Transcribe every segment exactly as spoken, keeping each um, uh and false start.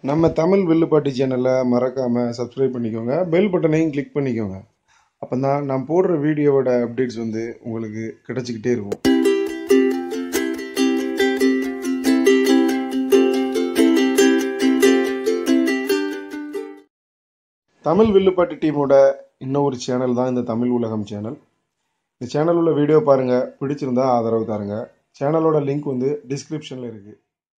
நம்ம தமிழ் வில்லுப்பாட்டு சேனலை மறக்காமல் சப்ஸ்கிரைப் பண்ணிக்கோங்க, பெல் பட்டனையும் கிளிக் பண்ணிக்கோங்க. அப்போ தான் நான் போடுற வீடியோவோட அப்டேட்ஸ் வந்து உங்களுக்கு கிடச்சிக்கிட்டே இருக்கும். தமிழ் வில்லுப்பாட்டு டீமோட இன்னொரு சேனல் தான் இந்த தமிழ் உலகம் சேனல். இந்த சேனல் உள்ள வீடியோ பாருங்கள், பிடிச்சிருந்தா ஆதரவு தாருங்க. சேனலோட லிங்க் வந்து டிஸ்கிரிப்ஷனில் இருக்குது.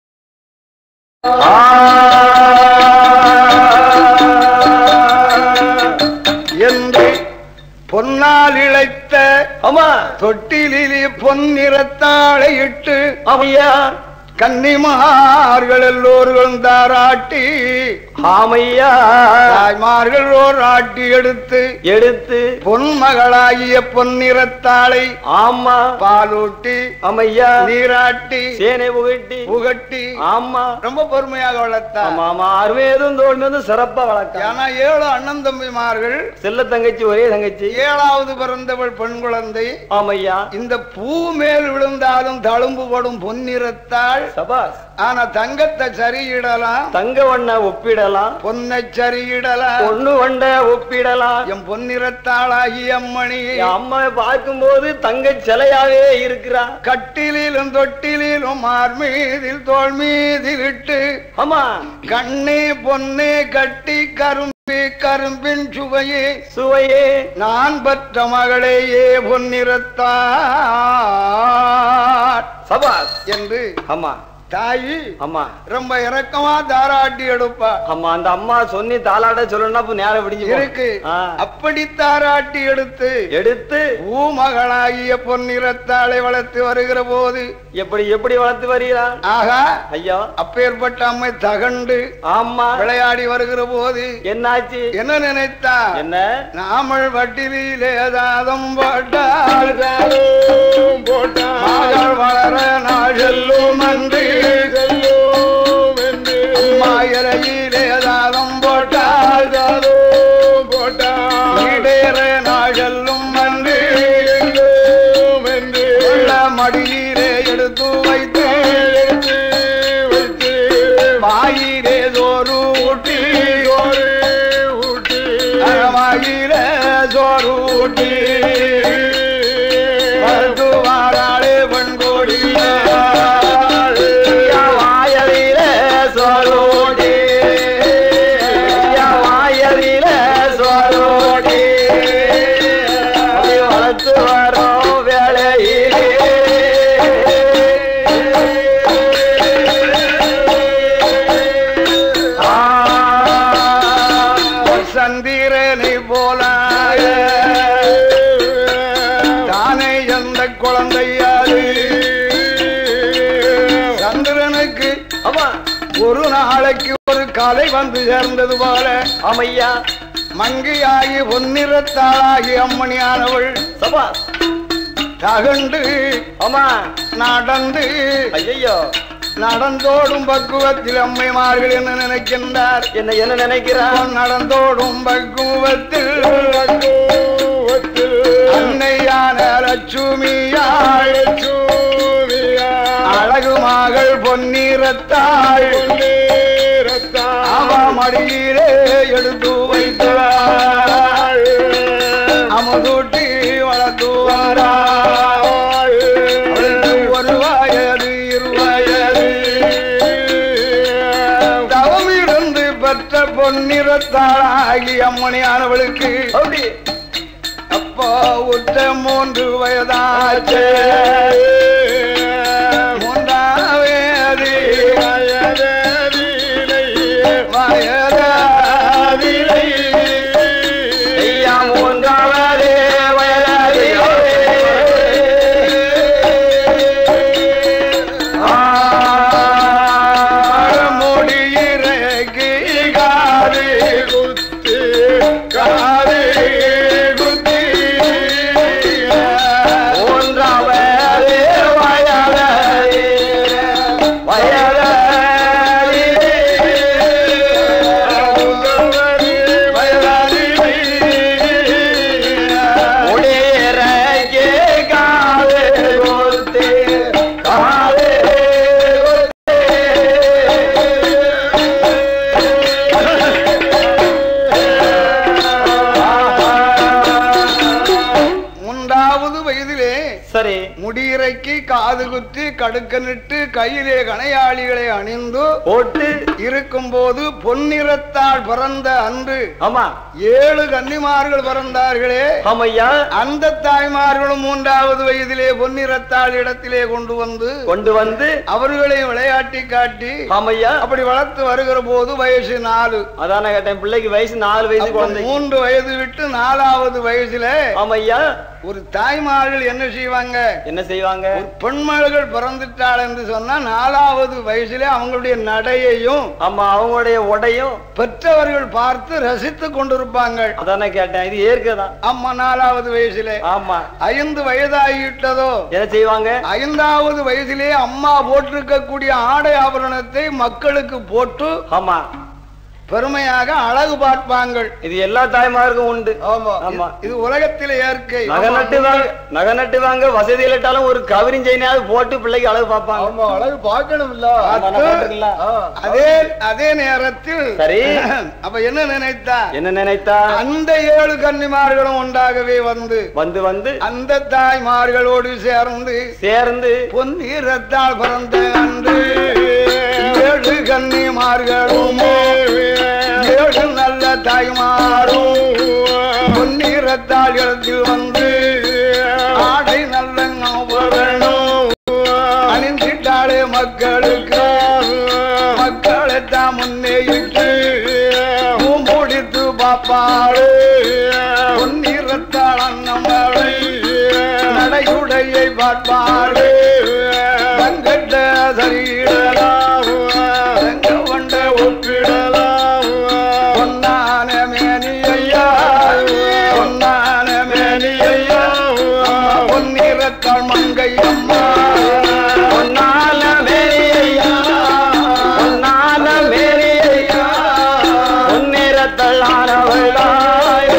என்று பொன்னால் இழைத்த அம்மா தொட்டிலே பொன்னிறத்தாளை இட்டு அவையா கன்னிமார்கள் எல்லோரும் தாராட்டி ஆமையா தாய்மார்கள் ஓர் ஆட்டி எடுத்து எடுத்து பொன்மகளாகிய பொன்னிறத்தாளை ஆமா பாலூட்டி அமையா நீராட்டி சேனை புகட்டி புகட்டி ஆமா ரொம்ப பொறுமையாக வளர்த்தார். ஆமா அருமையதும் தோல்மையும் சிறப்பா வளர்க்க. ஆனா ஏழு அண்ணன் தம்பிமார்கள், செல்ல தங்கச்சி ஒரே தங்கச்சி, ஏழாவது பிறந்தவள் பெண் குழந்தை. ஆமையா இந்த பூ மேல் விழுந்தாலும் தழும்பு படும் பொன்னிறத்தாள் சபாஸ். ஆனா தங்கத்தை சரியிடலாம், தங்க வண்ண ஒப்பிடலாம், பொன்னை சரியிடலாம், பொண்ணு வண்ட ஒப்பிடலாம். என் பொன்னிறத்தாளாகி அம்மணி அம்மா பார்க்கும் போது தங்க சிலையாவே இருக்கிறான். கட்டிலும் தொட்டிலும் மார் மீதில் தோல் மீதில் இட்டு ஆமா கண்ணே பொன்னே கட்டி கரும்பி கரும்பின் சுவையே சுவையே நான் பெற்ற மகளையே பொன்னிறத்தாள் சபாஸ் என்று அம்மா தாயி அம்மா ரொம்ப இறக்கமா தாராட்டி எடுப்பா. அம்மா அந்த அம்மா சொன்னி தாளாட்ட சொல்லணும் நேரம் விடிஞ்சு இருக்கு. அப்படி தாராட்டி எடுத்து எடுத்து பூமகளாகிய பொன்னிறத்தாளை வளர்த்து வருகிற போது எப்படி எப்படி வளர்த்து வருகிறார். ஆகா ஐயா அப்பேற்பட்ட அம்மை தகண்டு ஆமா விளையாடி வருகிற போது என்னாச்சு, என்ன நினைத்தா, என்ன நாமல் வட்டிலே தாதம் போட்டால் போட்டால் வளர நாள் செல்லும் அன்று அம்மாயிலே தாதம் போட்டால் தாதம் போட்டால் இடேற நாள் செல்லும் அன்று மடியிலே எடுத்து வைத்து வைத்து வாயிலே சோறு ஊட்டி ஊட்டி வாயிலே சோறு ஊட்டி மருந்து வாராளே பெண்கோடி வாயலிலே சோறு ஊட்டி வாயலிலே சோறு ஊட்டி வளர்த்து வரோம் வேலையிலே சந்திரனை போல தானே எந்த குழந்தையாது சந்திரனுக்கு ஒரு நாளைக்கு ஒரு காலை வந்து சேர்ந்தது போல அமையா மங்கையாகி பொன்னிறத்தாளாகி அம்மணியானவள் சபா தகண்டு அம்மா நடந்து ஐயோ நடந்தோடும் பக்குவத்தில் அம்மைமார்கள் என்ன நினைக்கின்றார், என்ன என்ன நினைக்கிறார், நடந்தோடும் பக்குவத்தில் அன்னையான லட்சுமியாள் அழகு மகள் பொன்னிறத்தாள் அவ மடியிலே எடுத்து வைத்தாள் அமுதூட்டி வளர்த்து வாராள். ஒரு வயது இருவயது தவமிருந்து பெற்ற பொன்னிறத்தாளாகி அம்மணியானவளுக்கு அப்போ உற்ற மூன்று வயதாச்சு. மூன்றாவது வயதாதிலை ஐயா மூன்றாவது மூன்றாவது சரி முடியிறைக்கு காது குத்தி கடுக்கனிட்டு கையிலே கணையாளிகளை அணிந்து போட்டு இருக்கும் போது பொன்னிறத்தால் பிறந்த அன்று ஆமா ஏழு கன்னிமார்கள் பிறந்தார்களே ஆமையா அந்த தாய்மார்களும் மூன்றாவது வயதிலே பொன்னிறத்தால் இடத்திலே கொண்டு வந்து கொண்டு வந்து அவர்களை விளையாட்டி காட்டி ஆமையா அப்படி வளர்த்து வருகிற போது வயசு நாலு அதான கேட்டேன் பிள்ளைக்கு வயசு நாலு வயசு குழந்தை மூன்று வயது விட்டு நாலாவது வயசுல ஆமையா ஒரு தாய்மார்கள் என்ன செய்வாங்க என்ன செய்வாங்க பெண்மகள் பிறந்துட்டாள் என்று சொன்னா நாலாவது வயசுல அவங்களுடைய நடையையும் ஆமா அவங்களுடைய உடையும் பெற்றவர்கள் பார்த்து ரசித்து கொண்டிருப்பாங்க அதான கேட்டேன் இது ஏற்கதான் ஆமா நாலாவது வயசுல ஆமா ஐந்து வயதாகிவிட்டதோ என்ன செய்வாங்க ஐந்தாவது வயசுலே அம்மா போட்டிருக்கக்கூடிய ஆடை ஆபரணத்தை மக்களுக்கு போட்டு ஆமா பெருமையாக அழகு பார்ப்பாங்க இது எல்லா தாய்மாருக்கும் உண்டு ஆமா ஆமா இது உலகத்தில் இயற்கை நகை நட்டு வாங்க நகை நட்டு வாங்க வசதி இல்லாட்டாலும் ஒரு கவரிங் செயினாவது போட்டு பிள்ளைக்கு அழகு பார்ப்பாங்க ஆமா அழகு பார்க்கணும் இல்ல அதே அதே நேரத்தில் சரி அப்ப என்ன நினைத்தா என்ன நினைத்தா அந்த ஏழு கன்னிமார்களும் ஒன்றாகவே வந்து வந்து வந்து அந்த தாய்மார்களோடு சேர்ந்து சேர்ந்து பொன்னிறத்தால் பிறந்த அன்று ஏழு கன்னிமார்களும் ஏழு நல்ல தாய்மாரும் பொன்னிறத்தால் இடத்தில் வந்து ஆடை நல்ல அணிந்திட்டாலே மக்களுக்கு மக்களை தான் முன்னே இட்டு முடித்து பாப்பாடு பொன்னிறத்தால் அன்னமலை நடையுடையை பார்ப்பாடு தங்கட்ட சரீடலாம் தங்க கொண்ட ஒப்பிடலாம் பொன்னான மேனியா பொன்னான மேனியா பொன்னிறத்தால் மங்கை அம்மா பொன்னான மேனியா பொன்னான மேனியா பொன்னிறத்தால் ஆனவளாயே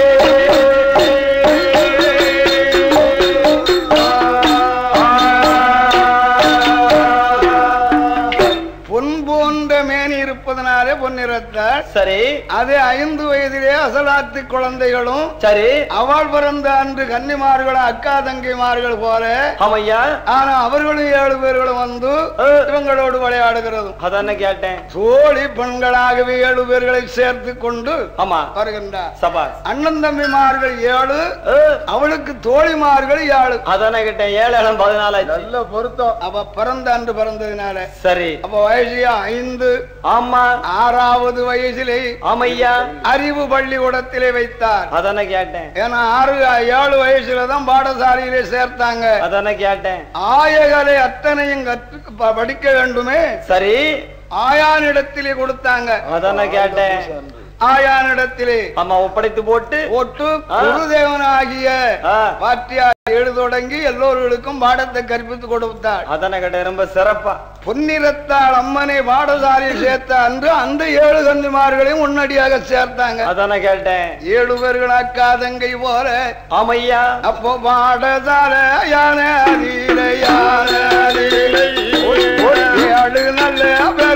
சரி அது ஐந்து வயதிலே அசலாத்து குழந்தைகளும் சரி அவள் பிறந்த அன்று கன்னிமார்களும் அக்கா தங்கிமார்கள் போல ஆமையா ஆனா அவர்களும் ஏழு பேர்களும் வந்து இவங்களோடு விளையாடுகிறதும் அதான கேட்டேன் தோழி பெண்களாகவே ஏழு பேர்களை சேர்த்து கொண்டு ஆமா வருகின்றார் சபா அண்ணன் தம்பிமார்கள் ஏழு அவளுக்கு தோழிமார்கள் ஏழு அதான கேட்டேன் ஏழு இடம் பதினாலு நல்ல பொருத்தம் அவ பிறந்த அன்று பிறந்ததுனால சரி அப்ப வயசு ஐந்து ஆமா ஆறாவது வயசிலே ஆமையா அறிவு பள்ளிக்கூடத்திலே வைத்தார் அதான கேட்டேன் ஏன்னா ஆறு ஏழு வயசுலதான் பாடசாலையிலே சேர்த்தாங்க அதான கேட்டேன் ஆயகளை அத்தனையும் கற்று படிக்க வேண்டுமே சரி ஆயானிடத்திலே கொடுத்தாங்க அதான கேட்டேன் ஆயானிடத்திலே அம்மா ஒப்படைத்து போட்டு போட்டு குருதேவனாகிய பாட்டியார் எழு தொடங்கி எல்லோர்களுக்கும் பாடத்தை கற்பித்து கொடுத்தாள் அதனை கேட்ட ரொம்ப சிறப்பா பொன்னிறத்தாள் அம்மனை பாடசாலையில் சேர்த்த அன்று அந்த ஏழு கன்னிமார்களையும் முன்னடியாக சேர்த்தாங்க அதான கேட்டேன் ஏழு பேர்கள் அக்கா தங்கை போல ஆமையா அப்போ பாடசாலை யான ஏழு நல்ல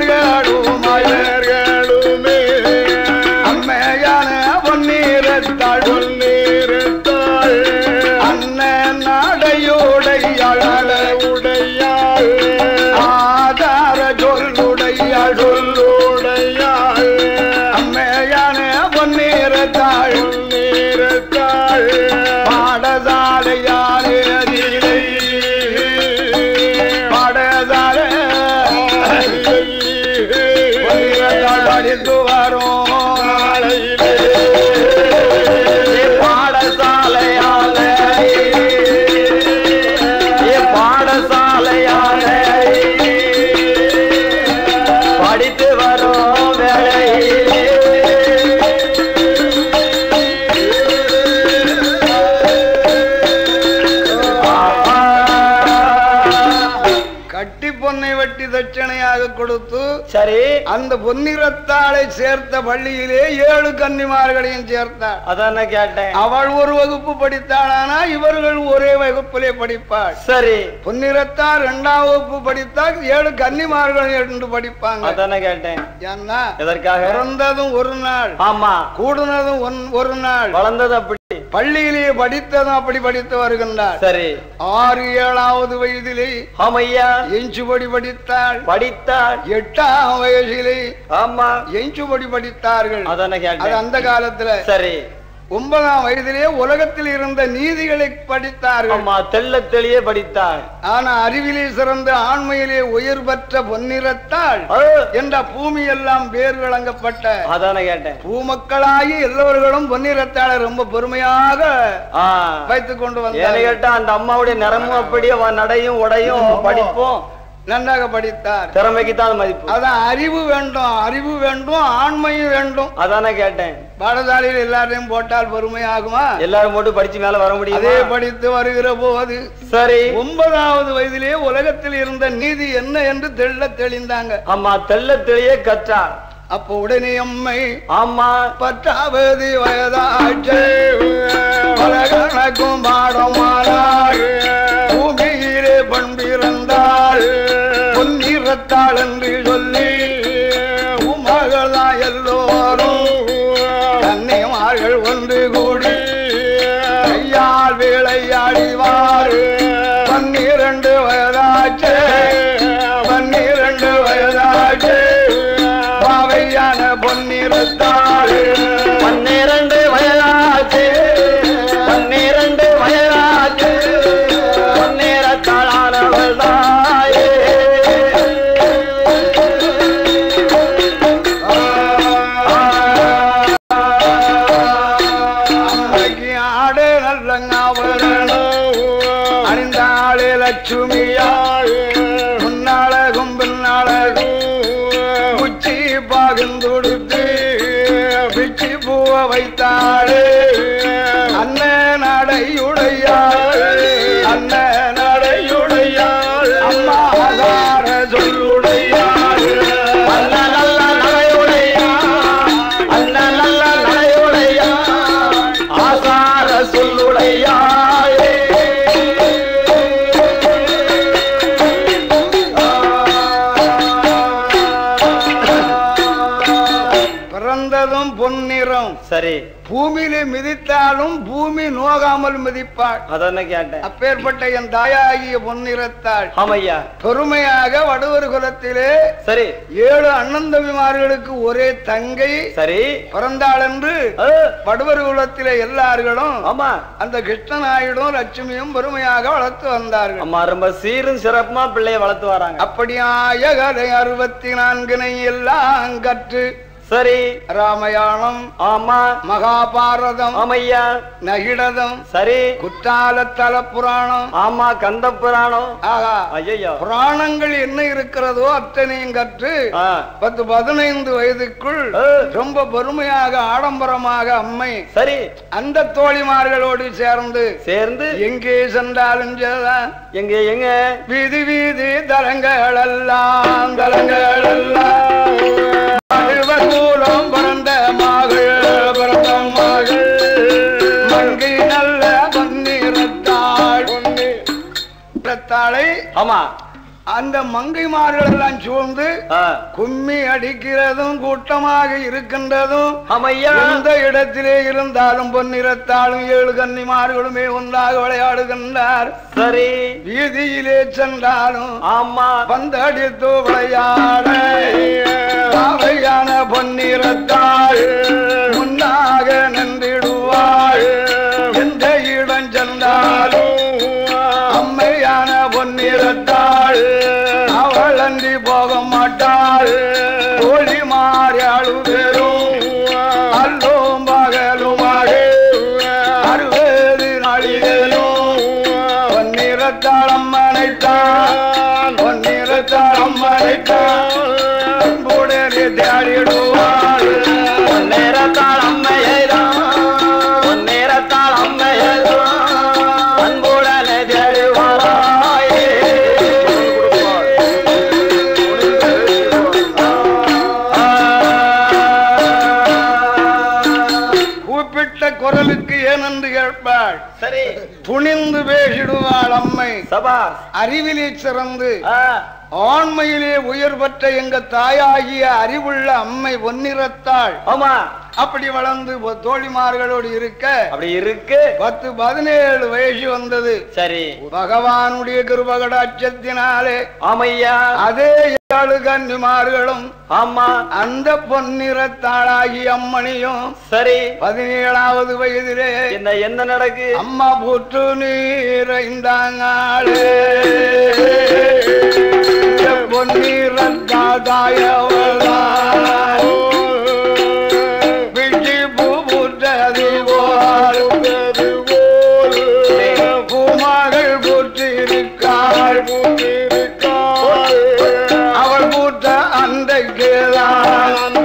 பேர்களுமே அம்மையான பொன்னிறத்தாள் பொன்னிறத்தாள் அண்ணன் நடையுடையாள் உடையாள் ஆதார சொல்லுடையாள் சொல்லுடையாள் அம்மையான பொன்னிறத்தாள் பொன்னிறத்தாள் பாடசாலையானே அதிலே பாடசாலை பரிசாக கொடுத்து சரி அந்த பொன்னிறத்தாளை சேர்த்த பள்ளியிலே ஏழு கன்னிமார்களையும் சேர்த்தாள். அதான் கேட்டேன். அவள் ஒரு வகுப்பு படித்தாளானா இவர்கள் ஒரே வகுப்பிலே படிப்பாள். சரி பொன்னிறத்தாள் இரண்டாம் வகுப்பு படித்தால் ஏழு கன்னிமார்கள் என்று படிப்பாங்க. அதான் கேட்டேன். ஏன்னா எதற்காக? பிறந்ததும் ஒரு நாள், ஆமா, கூடுனதும் ஒரு நாள், வளர்ந்தது அப்படி, பள்ளியிலேயே படித்ததும் அப்படி படித்து வருகின்றார். சரி, ஆறு ஏழாவது வயதிலே ஆமையா எஞ்சுபடி படித்தாள். படித்தாள். எட்டாம் வயதிலே ஆமா எஞ்சுபடி படித்தார்கள். அதான கேட்டேன். அந்த காலத்துல சரி, ஒன்பதாம் வயதிலே உலகத்தில் இருந்த நீதிகளை படித்தார்கள். ஆமா, தெள்ள தெளிய படித்தாள். ஆனா அறிவிலே சிறந்த ஆண்மையிலே உயர் பெற்ற பொன்னிறத்தாள் என்ற பூமி எல்லாம் பேர் விளங்கப்பட்ட அதான கேட்டேன். பூமக்களாகி எல்லோர்களும் பொன்னிறத்தாளை ரொம்ப பெருமையாக வைத்துக் கொண்டு வந்தார். கேட்டா அந்த அம்மாவுடைய நிறமும் அப்படியே நடையும் உடையும் படிப்போம் நன்றாக படித்தார். திறமைக்கு தான் மதிப்பு. அதான் அறிவு வேண்டும், அறிவு வேண்டும், ஆண்மையும் வேண்டும். அதான கேட்டேன். பாடசாலையில் எல்லாரையும் போட்டால் பொறுமையாகுமா? எல்லாரும் போட்டு படிச்சு மேல வர முடியும். அதே படித்து வருகிற போது சரி, ஒன்பதாவது வயதிலே உலகத்தில் இருந்த நீதி என்ன என்று தெள்ள தெளிந்தாங்க. ஆமா, தெள்ள தெளிய கற்றார். அப்போ உடனே அம்மை ஆமா பத்தாவது வயதாச்சு கணக்கும் பாடமானாள். பூமியிலே பண்பிறந்தாள் பொன்னிறத்தாள் என்று சொல்லி உமகளா எல்லோரும் கன்னிமார்கள் ஒன்று கூடி கையால் விளையாடிவார். பன்னிரண்டு வயதாச்சு பன்னிரண்டு வயதாச்சு பாவையான பொன்னிறத்தாள். பன்னிரண்டு வயதாச்சு பன்னிரண்டு வயதாச்சு பொன்னிறத்தாளானவள் தாயே. அம்மைக்கு ஆடு நல்லங்காவரணம் அணிந்தாளே லட்சுமியாள். முன்னாளகும் பின்னாளகும் உச்சி பாகுந்துடுத்து பிச்சி பூவ வைத்தாளே. அண்ண நடையுடையாள் அண்ண நடையுடையாள் அம்மா ஆதார சொல்லுடையாள். அண்ண நல்ல நடையுடையாள் அண்ண நல்ல நடையுடையாள் ஆசார சொல்லுடையாள். பிறந்ததும் பொன்னிறம். சரி, பூமியிலே மிதித்தாலும் பூமி நோகாமல் மிதிப்பாள். அதான் கேட்டேன். அப்பேற்பட்ட என் தாயாகிய பொன்னிறத்தாள் ஆமையா பெருமையாக வடுவர் குலத்திலே சரி ஏழு அண்ணன் தம்பிமார்களுக்கு ஒரே தங்கை சரி பிறந்தாள் என்று வடுவர் குலத்திலே எல்லார்களும் ஆமா அந்த கிருஷ்ணநாயுடும் லட்சுமியும் பெருமையாக வளர்த்து வந்தார்கள். அம்மா ரொம்ப சீரும் சிறப்புமா பிள்ளைய வளர்த்து வராங்க. அப்படியாக கதை அறுபத்தி நான்கினை எல்லாம் கற்று சரி ராமாயணம் ஆமா மகாபாரதம் ஆமையா நகிடதம் சரி குற்றால தல புராணம் ஆமா கந்த புராணம் ஆகா ஐயா புராணங்கள் என்ன இருக்கிறதோ அத்தனையும் கற்று பத்து பதினைந்து வயதுக்குள் ரொம்ப பெருமையாக ஆடம்பரமாக அம்மை சரி அந்த தோழிமார்களோடு சேர்ந்து சேர்ந்து எங்கே சென்றாலும் எங்க எங்க வீதி வீதி தலங்கள் எல்லாம் தலங்கள் எல்லாம் மூலம் பிறந்த மகள் பிறந்த மகள் மங்கை நல்ல பொன்னிறத்தாள் பொன்னிறத்தாளை ஆமா அந்த மங்கைமார்கள் எல்லாம் சூழ்ந்து கும்மி அடிக்கிறதும் கூட்டமாக இருக்கின்றதும் எந்த இடத்திலே இருந்தாலும் பொன்னிறத்தாலும் ஏழு கன்னிமார்களுமே ஒன்றாக விளையாடுகின்றார். சரி வீதியிலே சென்றாலும் ஆமா பந்தடித்து விளையாட பொன்னிறத்தாள் முன்னாக நின்றிடுவாள். எந்த இடம் சென்றாலும் அம்மையான பொன்னிறத்தாள் அவள் அன்றி போக மாட்டாள். ஒளி மாறி அழுதரும் அல்லும் பகலுமாக அறுபது நாளிகளும் பொன்னிறத்தாள் அம்மனைத்தான் பொன்னிறத்தாள் அம்மனைத்தான் தேடிடுவாள். பொன்னிறத்தாள் அம்மையைதான் கேட்பாள். சரி துணிந்து பேசிடுவாள் அம்மை. சபா அறிவிலே சிறந்து ஆண்மையிலே உயர் பெற்ற எங்க தாயாகிய அறிவுள்ள அம்மை பொன்னிறத்தாள். ஆமா அப்படி வளர்ந்து தோழிமார்களோடு இருக்க அப்படி இருக்கு பத்து பதினேழு வயசு வந்தது. சரி பகவானுடைய கிருபகடாட்சத்தினாலே ஆமையா அதே ஏழு கன்னிமார்களும் ஆமா அந்த பொன்னிறத்தாளாகி அம்மணியும் சரி பதினேழாவது வயதிலே என்ன என்ன நடக்கு அம்மா புற்று நீரைந்தாங்களே பொன்னிறத்தாதாயவள்தான் விழி பூபுற்றது போல் பூமகள் புற்றிருக்காள் அவள் பூத்த அன்றைக்குதான்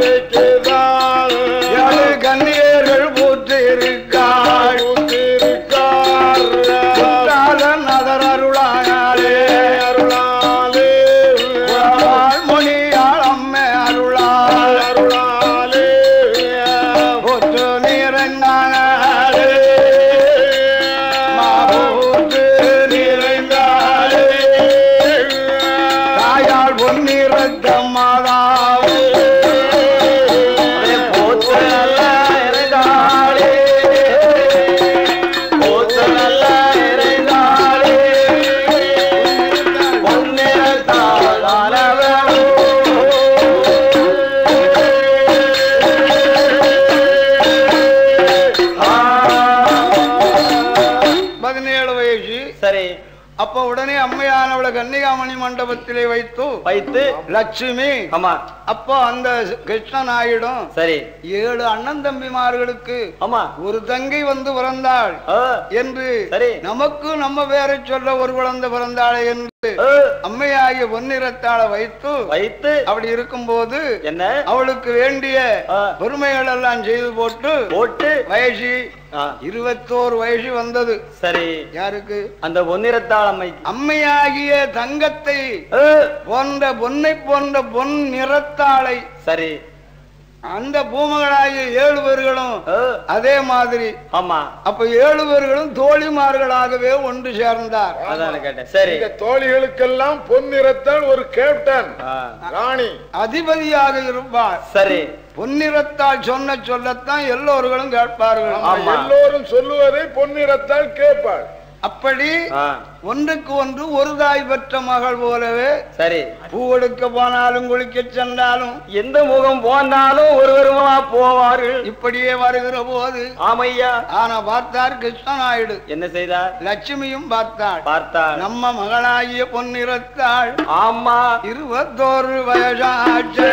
ஏழு கன்னியர்கள் பூற்றிருக்காள் நதர் அருளாயாலே மொழியாள் அம்மை அருளாள் அருளாலே புற்று நீரங்காளே மாபூற்று நீரங்காளே தாயாள் பொன்னிறத்த மாதாவே போத்து நல்ல இறைந்தாளே போத்து நல்ல இறைந்தாளே பொன்னிறத்தாளானவளோ பதினேழு வயசு. சரி அப்ப உடனே அம்மையானவளை கன்னிகாமணி மண்டபத்திலே வைத்து வைத்து லட்சுமி ஆமா அப்போ அந்த கிருஷ்ணன் ஆயிடும் சரி ஏழு அண்ணன் தம்பிமார்களுக்கு ஆமா ஒரு தங்கை வந்து பிறந்தாள் ஆ, என்று சரி நமக்கு நம்ம பேரை சொல்ல ஒரு குழந்தை பிறந்தாளே என்று ஆ, அம்மையாகிய பொன்னிறத்தாளை வைத்து வைத்து அப்படி இருக்கும்போது என்ன அவளுக்கு வேண்டிய ஆ, பெருமைகள் எல்லாம் செய்து போட்டு போட்டு வயசு ஆ, இருபத்தோரு வயசு வந்தது. சரி யாருக்கு? அந்த பொன்னிறத்தாள் அம்மைக்கு அம்மையாகிய தங்கத்தை ஆ, போன்ற பொன்னை போன்ற பொன் நிறத்தாளை சரி அந்த பூமகளாகிய ஏழு பேர்களும் ஆ, அதே மாதிரி ஆமா அப்ப ஏழு பேர்களும் தோழிமார்களாகவே ஒன்று சேர்ந்தார். அதான் கேட்டேன். சரி இந்த தோழிகளுக்கெல்லாம் பொன்னிறத்தால் ஒரு கேப்டன் ஆ, ராணி அதிபதியாக இருப்பார். சரி பொன்னிறத்தால் சொன்ன சொல்லத்தான் எல்லோர்களும் கேட்பார்கள். ஆமா. எல்லோரும் சொல்லுவதை பொன்னிறத்தால் கேட்பாள். அப்படி ஆ, ஒன்றுக்கு ஒன்று ஒரு தாய் பெற்ற மகள் போலவே சரி பூ எடுக்க போனாலும் குளிக்க சென்றாலும் எந்த முகம் போனாலும் ஒருவருமா போவார்கள். இப்படியே வருகிற போது ஆமையா ஆனா பார்த்தார் கிருஷ்ணநாயுடு. என்ன செய்தார்? லட்சுமியும் பார்த்தாள். பார்த்தார். நம்ம மகளாகிய பொன்னிறத்தாள் ஆமா இருபத்தோரு வயசாச்சு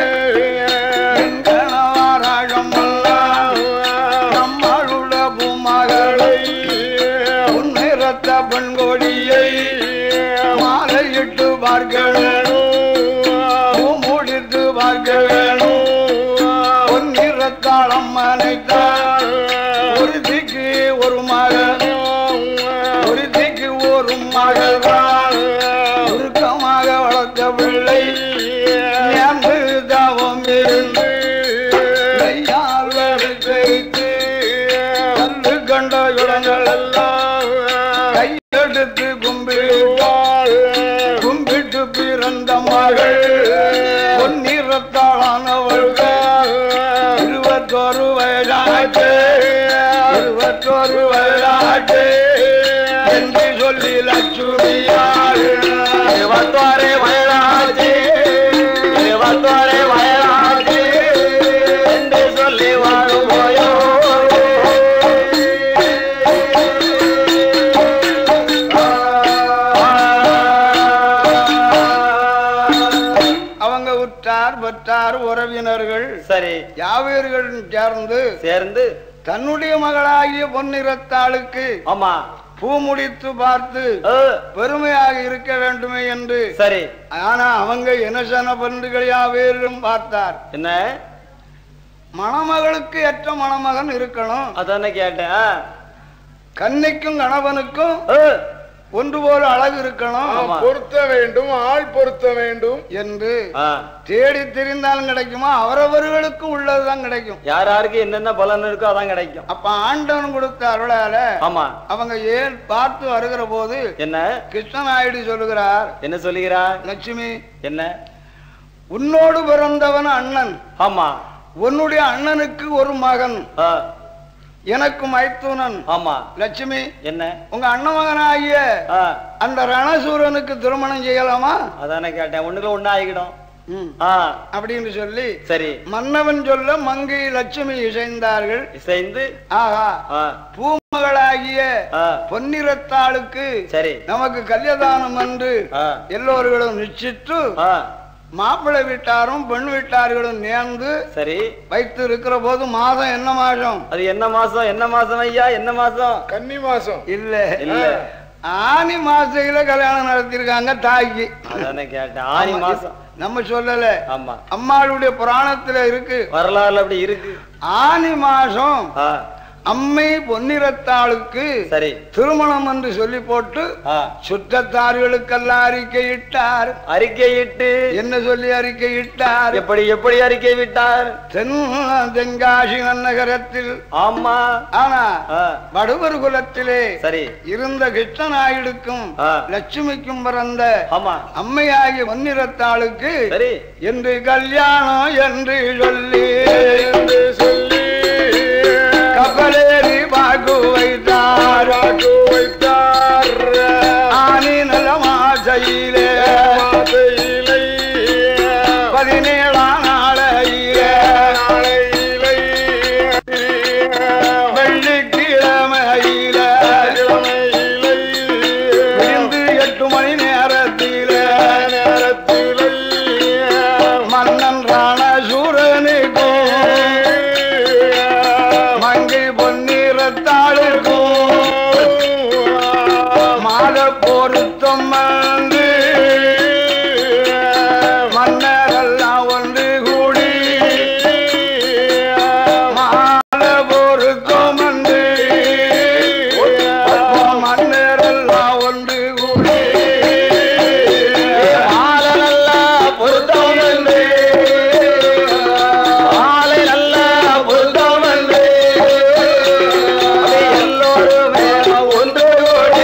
நம்மளுட பூமகளை பொன்னிறத்த பெண்கொடியை மாலையிட்டு பார்க்க வேணும் முடித்து பார்க்க வேணும் பொன்னிறத்தாள் அம்மனைத்தாள் ஒரு திக்கு ஒரு மகன் ஒரு திக்கு ஒரு மகள் உருக்கமாக வளர்த்த பிள்ளை நேர்ந்து தவம் இருந்து கையால் வைத்து கண்டு கண்ட இடங்கள் எல்லாம் கையெடுத்து கும்பிட்டாள். கும்பிட்டு பிறந்த மகள் பொன்னிறத்தாளானவள் இருபத்தோரு வயதாச்சு இருபத்தோரு வயதாச்சு என்று சொல்லி லட்சுமியாள் இருபத்தோரு வயதாச்சு இருபத்தோரு வயதாச்சு என்று சொல்லி வாழும் போயோ அவங்க உற்றார் பெற்றார் உறவினர்கள் சரி யாவீர்கள் சேர்ந்து சேர்ந்து தன்னுடைய மகளாகிய பொன்னிறத்தாளுக்கு ஆமா பூ முடித்து பார்த்து ஆ, பெருமையாக இருக்க வேண்டுமே என்று. சரி ஆனா அவங்க எனசன பந்துகள் யாவீரும் பார்த்தார். என்ன மணமகளுக்கு ஏற்ற மணமகன் இருக்கணும். அதானே கேட்டேன். கன்னிக்கும் கணவனுக்கும் ஆ, ஒன்று போல அழகு இருக்கணும், பொருத்த வேண்டும், ஆள் பொருத்த வேண்டும் என்று தேடி தெரிந்தாலும் கிடைக்குமா? அவரவர்களுக்கு உள்ளதுதான் கிடைக்கும். யார் யாருக்கு என்னென்ன பலன் இருக்கோ அதான் கிடைக்கும். அப்ப ஆண்டவன் கொடுத்த அருளால ஆமா அவங்க ஏன் பார்த்து வருகிற போது என்ன கிருஷ்ணநாயுடு சொல்லுகிறார். என்ன சொல்லுகிறார்? லட்சுமி, என்ன உன்னோடு பிறந்தவன் அண்ணன். ஆமா. உன்னுடைய அண்ணனுக்கு ஒரு மகன், எனக்கு மைத்துனன். ஆமா. லட்சுமி, என்ன உங்க அண்ணன் மகனாகிய அந்த ரணசூரனுக்கு திருமணம் செய்யலாமா? அதானே கேட்டேன். ஒண்ணுக்குள்ள ஒண்ணு ஆகிடும் அப்படின்னு சொல்லி சரி மன்னவன் சொல்ல மங்கை லட்சுமி இசைந்தார்கள். இசைந்து ஆஹா பூமகளாகிய பொன்னிறத்தாளுக்கு சரி நமக்கு கல்யாணம் என்று எல்லோர்களும் நிச்சயித்து மாப்பிள்ளை வீட்டாரும் பெண் வீட்டார்களும் நேர்ந்து சரி வைத்து இருக்கிற போது மாதம் என்ன மாசம்? அது என்ன மாசம்? என்ன மாசம் ஐயா? என்ன மாசம்? கன்னி மாசம். இல்ல இல்ல ஆனி மாசத்துல கல்யாணம் நடத்திருக்காங்க தாய்க்கு. அதானே கேட்டேன். ஆனி மாசம் நம்ம சொல்லல, ஆமா அம்மாளுடைய புராணத்துல இருக்கு, வரலாறுல அப்படி இருக்கு. ஆனி மாசம் அம்மை பொன்னிறத்தாளுக்கு சரி திருமணம் என்று சொல்லி போட்டு சுற்றத்தார்களுக்கெல்லாம் அறிக்கையிட்டார். அறிக்கையிட்டு என்ன சொல்லி அறிக்கையிட்டார்? எப்படி எப்படி அறிக்கை விட்டார்? தென் தென்காசி நன்னகரத்தில். ஆமா. ஆனா வடுவர் குலத்திலே சரி இருந்த கிருஷ்ணநாயுடுக்கும் லட்சுமிக்கும் பிறந்த ஆமா அம்மையாகிய பொன்னிறத்தாளுக்கு சரி என்று கல்யாணம் என்று சொல்லி சொல்லி கபலேறி பாகு வைத்தார் வைத்தார் ஆனி நல மாசையிலே பதினேழாம் நாளையிலே நாளையிலே வெள்ளிக்கிழமையிலே விழுந்து எட்டு மணி நேரத்திலே நேரத்திலே மன்னன் ரணசூரனுக்கும் மங்கை பொன்னிறத்தாளுக்கும் மாலை பொருத்தம் வந்து மன்னரெல்லாம் ஒன்று கூடி மாலை பொருத்தம் வந்து மன்னரெல்லாம் ஒன்று கூடி மாலெல்லாம் பொருத்தம் வந்து மாலை நல்லா பொருத்தம் வந்து எல்லோருமே ஒன்று கூடி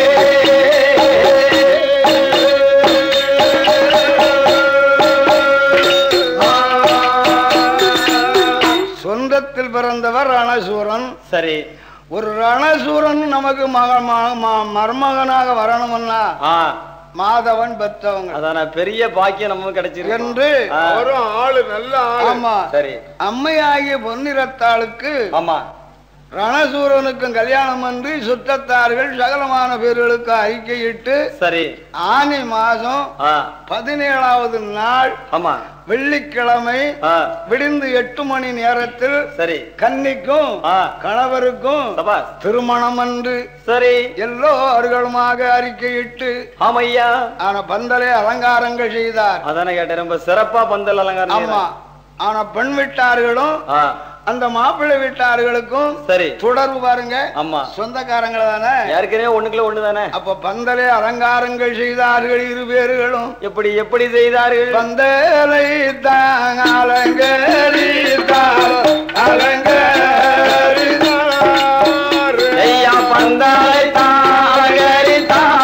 சொந்தத்தில் பிறந்தவர் ரணசூரன். சரி ஒரு ரணசூரன் நமக்கு மருமகனாக வரணும்னா மாதவன் பெற்றவங்க. அதான பெரிய பாக்கியம் நமக்கு கிடைச்சிருக்கு என்று ஆளு நல்ல ஆளு. ஆமா சரி அம்மையாகிய பொன்னிறத்தாளுக்கு ஆமா ரணசூரனுக்கும் கல்யாணம் என்று சுற்றத்தார்கள் சகலமான பேர்களுக்கு அறிக்கையிட்டு சரி ஆனி மாசம் பதினேழாவது நாள் ஆமா வெள்ளிக்கிழமை விடிந்து எட்டு மணி நேரத்தில் சரி கன்னிக்கும் கணவருக்கும் திருமணம் என்று சரி எல்லோர்களுமாக அறிக்கையிட்டு ஆமையா ஆனா பந்தலை அலங்காரங்கள் செய்தார். அதானே கேட்டேன். ரொம்ப சிறப்பா பந்தல் அலங்காரம். ஆமா. ஆனா பெண் வீட்டார்களும் அந்த மாப்பிள்ளை வீட்டார்களுக்கும் சரி தொடர்பு பாருங்க. ஆமா சொந்தக்காரங்களை தானே, ஏற்கனவே ஒண்ணுக்குள்ள ஒண்ணு தானே. அப்ப பந்தலே அலங்காரங்கள் செய்தார்கள் இரு பேர்களும். எப்படி எப்படி செய்தார்கள்? பந்தலை தான் அலங்கரித்தார் அலங்கரித்தார் ஐயா பந்தலை தான் அலங்கரித்தார்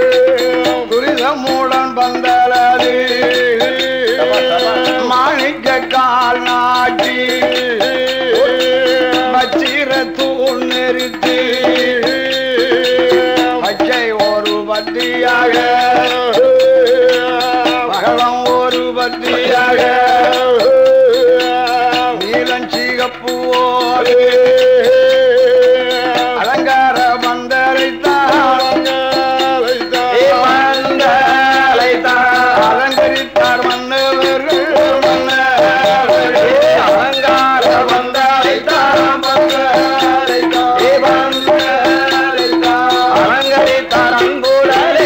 மூலம் பந்தலாதி மாணிக்க பத்தியாக நீலஞ்சீகப்பூவோடு அலங்கார மந்தரைத்தான் அலங்கரித்தார் மன்னவர்கள் அலங்கார மந்தரைத்தான் அலங்கரித்தார் அன்புடனே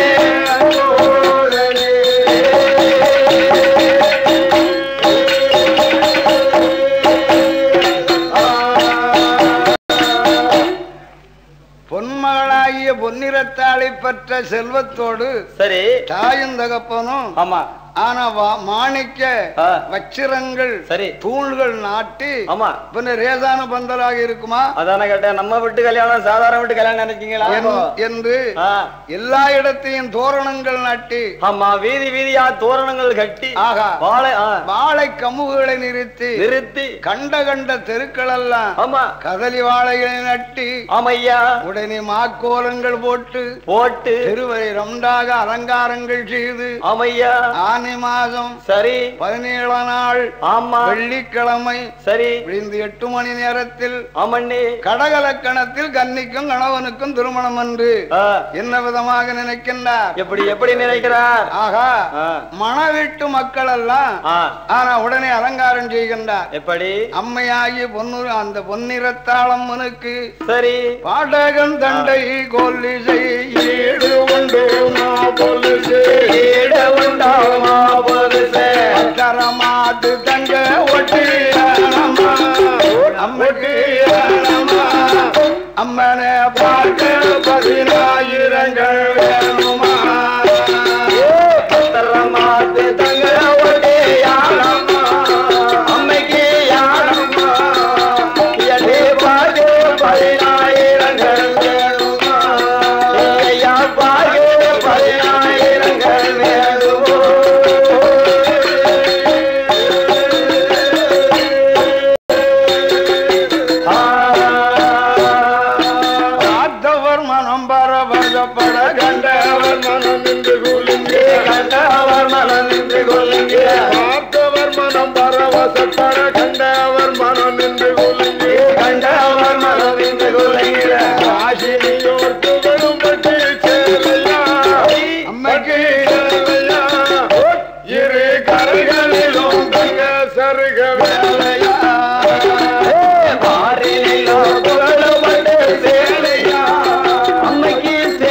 பொன்மகளாகிய பொன்னிறத்தாளை பெற்ற செல்வத்தோடு சரி தாயும் தகப்பனும் ஆமா ஆனா மாணிக்க வச்சிரங்கள் சரி தூண்கள் நாட்டி ஆமா பின்ன ரேசான பந்தலாக இருக்குமா அதான கேட்டேன். நம்ம வீட்டு கல்யாணம் சாதாரண வீட்டு கல்யாணம் நினைச்சீங்களா என்று எல்லா இடத்தையும் தோரணங்கள் நாட்டி ஆமா வீதி வீதியா தோரணங்கள் கட்டி ஆகா வாழை வாழை கமுகுகளை நிறுத்தி நிறுத்தி கண்ட கண்ட தெருக்கள் எல்லாம் ஆமா கதலி வாழைகளை நட்டி ஆமையா உடனே மாக்கோலங்கள் போட்டு போட்டு திருவரை ரவுண்டாக அலங்காரங்கள் செய்து ஆமையா ஆனை மாதம் சரி பதினேழாம் நாள் ஆமா வெள்ளிக்கிழமை சரி விழுந்து எட்டு மணி நேரத்தில் ஆமண்ணே கடகலக்கணத்தில் கன்னிக்கும் கணவனுக்கும் திருமணம் என்று என்ன விதமாக நினைக்கின்றார்? எப்படி எப்படி நினைக்கிறார்? ஆகா மண வீட்டு மக்கள் எல்லாம் ஆனா உடனே அலங்காரம் செய்கின்றார். எப்படி? அம்மையாகி பொன்னூர் அந்த பொன்னிறத்தாளம்மனுக்கு சரி பாடகன் தண்டை கொல்லிசை ஈடு உண்டு ஈடு உண்டாமா மாட்டு தங்க ஒட்டி அம்மக்கு அம்மனை பார்க்க பதினாயிரங்கள் வேணுமா மாட்டு தங்க ஒட்டி யாரம்மா அம்மைக்கு யாரம்மா எதை பார்க்க பதினாயிரங்கள் வேணுமா ஐயா பார்க்க பதினாயிரங்கள் வேணுமோ கண்டவர் மனம் நின்று கொள்ளுங்க கண்டவர் மனம் நின்று கொள்ளுங்க பார்த்தவர் மனம் பரவசப்பட கண்டவர் மனம் நின்று கொள்ளுங்க கண்டவர் மனம் நின்று கொள்ளுங்க ஆசினியோர் புகழும் பற்றி சேவையா அம்மைக்கு சேவையா இரு கரைகளிலும் தங்க சருக வேலையா பாரிலோ புகழும் பற்றி சேவையா அம்மைக்கு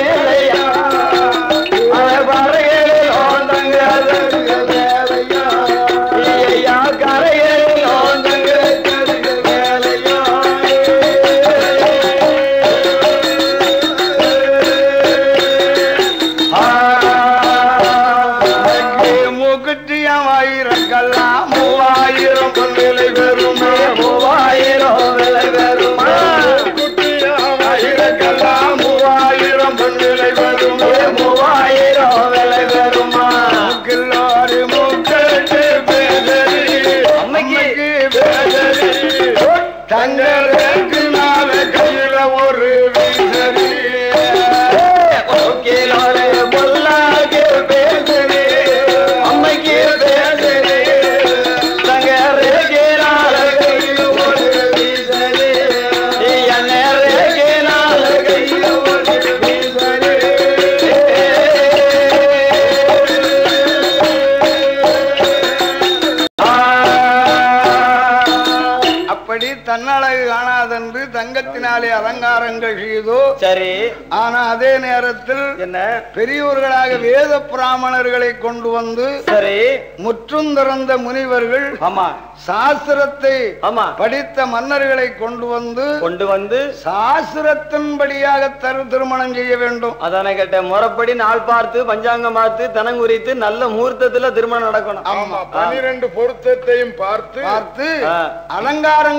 மூவாயிரம் பொன்னிலை பெறுமா மூவாயிரம் விலை பெறுமா குட்டியாயிரக்கெல்லாம் மூவாயிரம் பொன்னிலை பெறுமா மூவாயிரம் விலை பெறுமா கில்லாறு மூக்கட்டு பேதறி அம்மைக்கு பேதறி தங்களுக்கு நாள கையில ஒரு வீசறி கிலோரை பொல்லாக்கு பேசறி அம்மைக்கு பேசறி தன்னழகு காணாதென்று தங்கத்தினாலே அலங்காரங்கள் செய்தோ சரி. ஆனா அதே நேரத்தில் என்ன பெரியோர்களாக வேத பிராமணர்களை கொண்டு வந்து சரி முற்றும் திறந்த முனிவர்கள் ஆமா சாஸ்திரத்தை ஆமா படித்த மன்னர்களை கொண்டு வந்து கொண்டு வந்து சாஸ்திரத்தின்படியாக தரு திருமணம் செய்ய வேண்டும். அதான கேட்ட முறைப்படி நாள் பார்த்து பஞ்சாங்கம் பார்த்து தனம் குறித்து நல்ல முகூர்த்தத்துல திருமணம் நடக்கணும். ஆமா பன்னிரண்டு பொருத்தத்தையும் பார்த்து பார்த்து அலங்காரங்கள்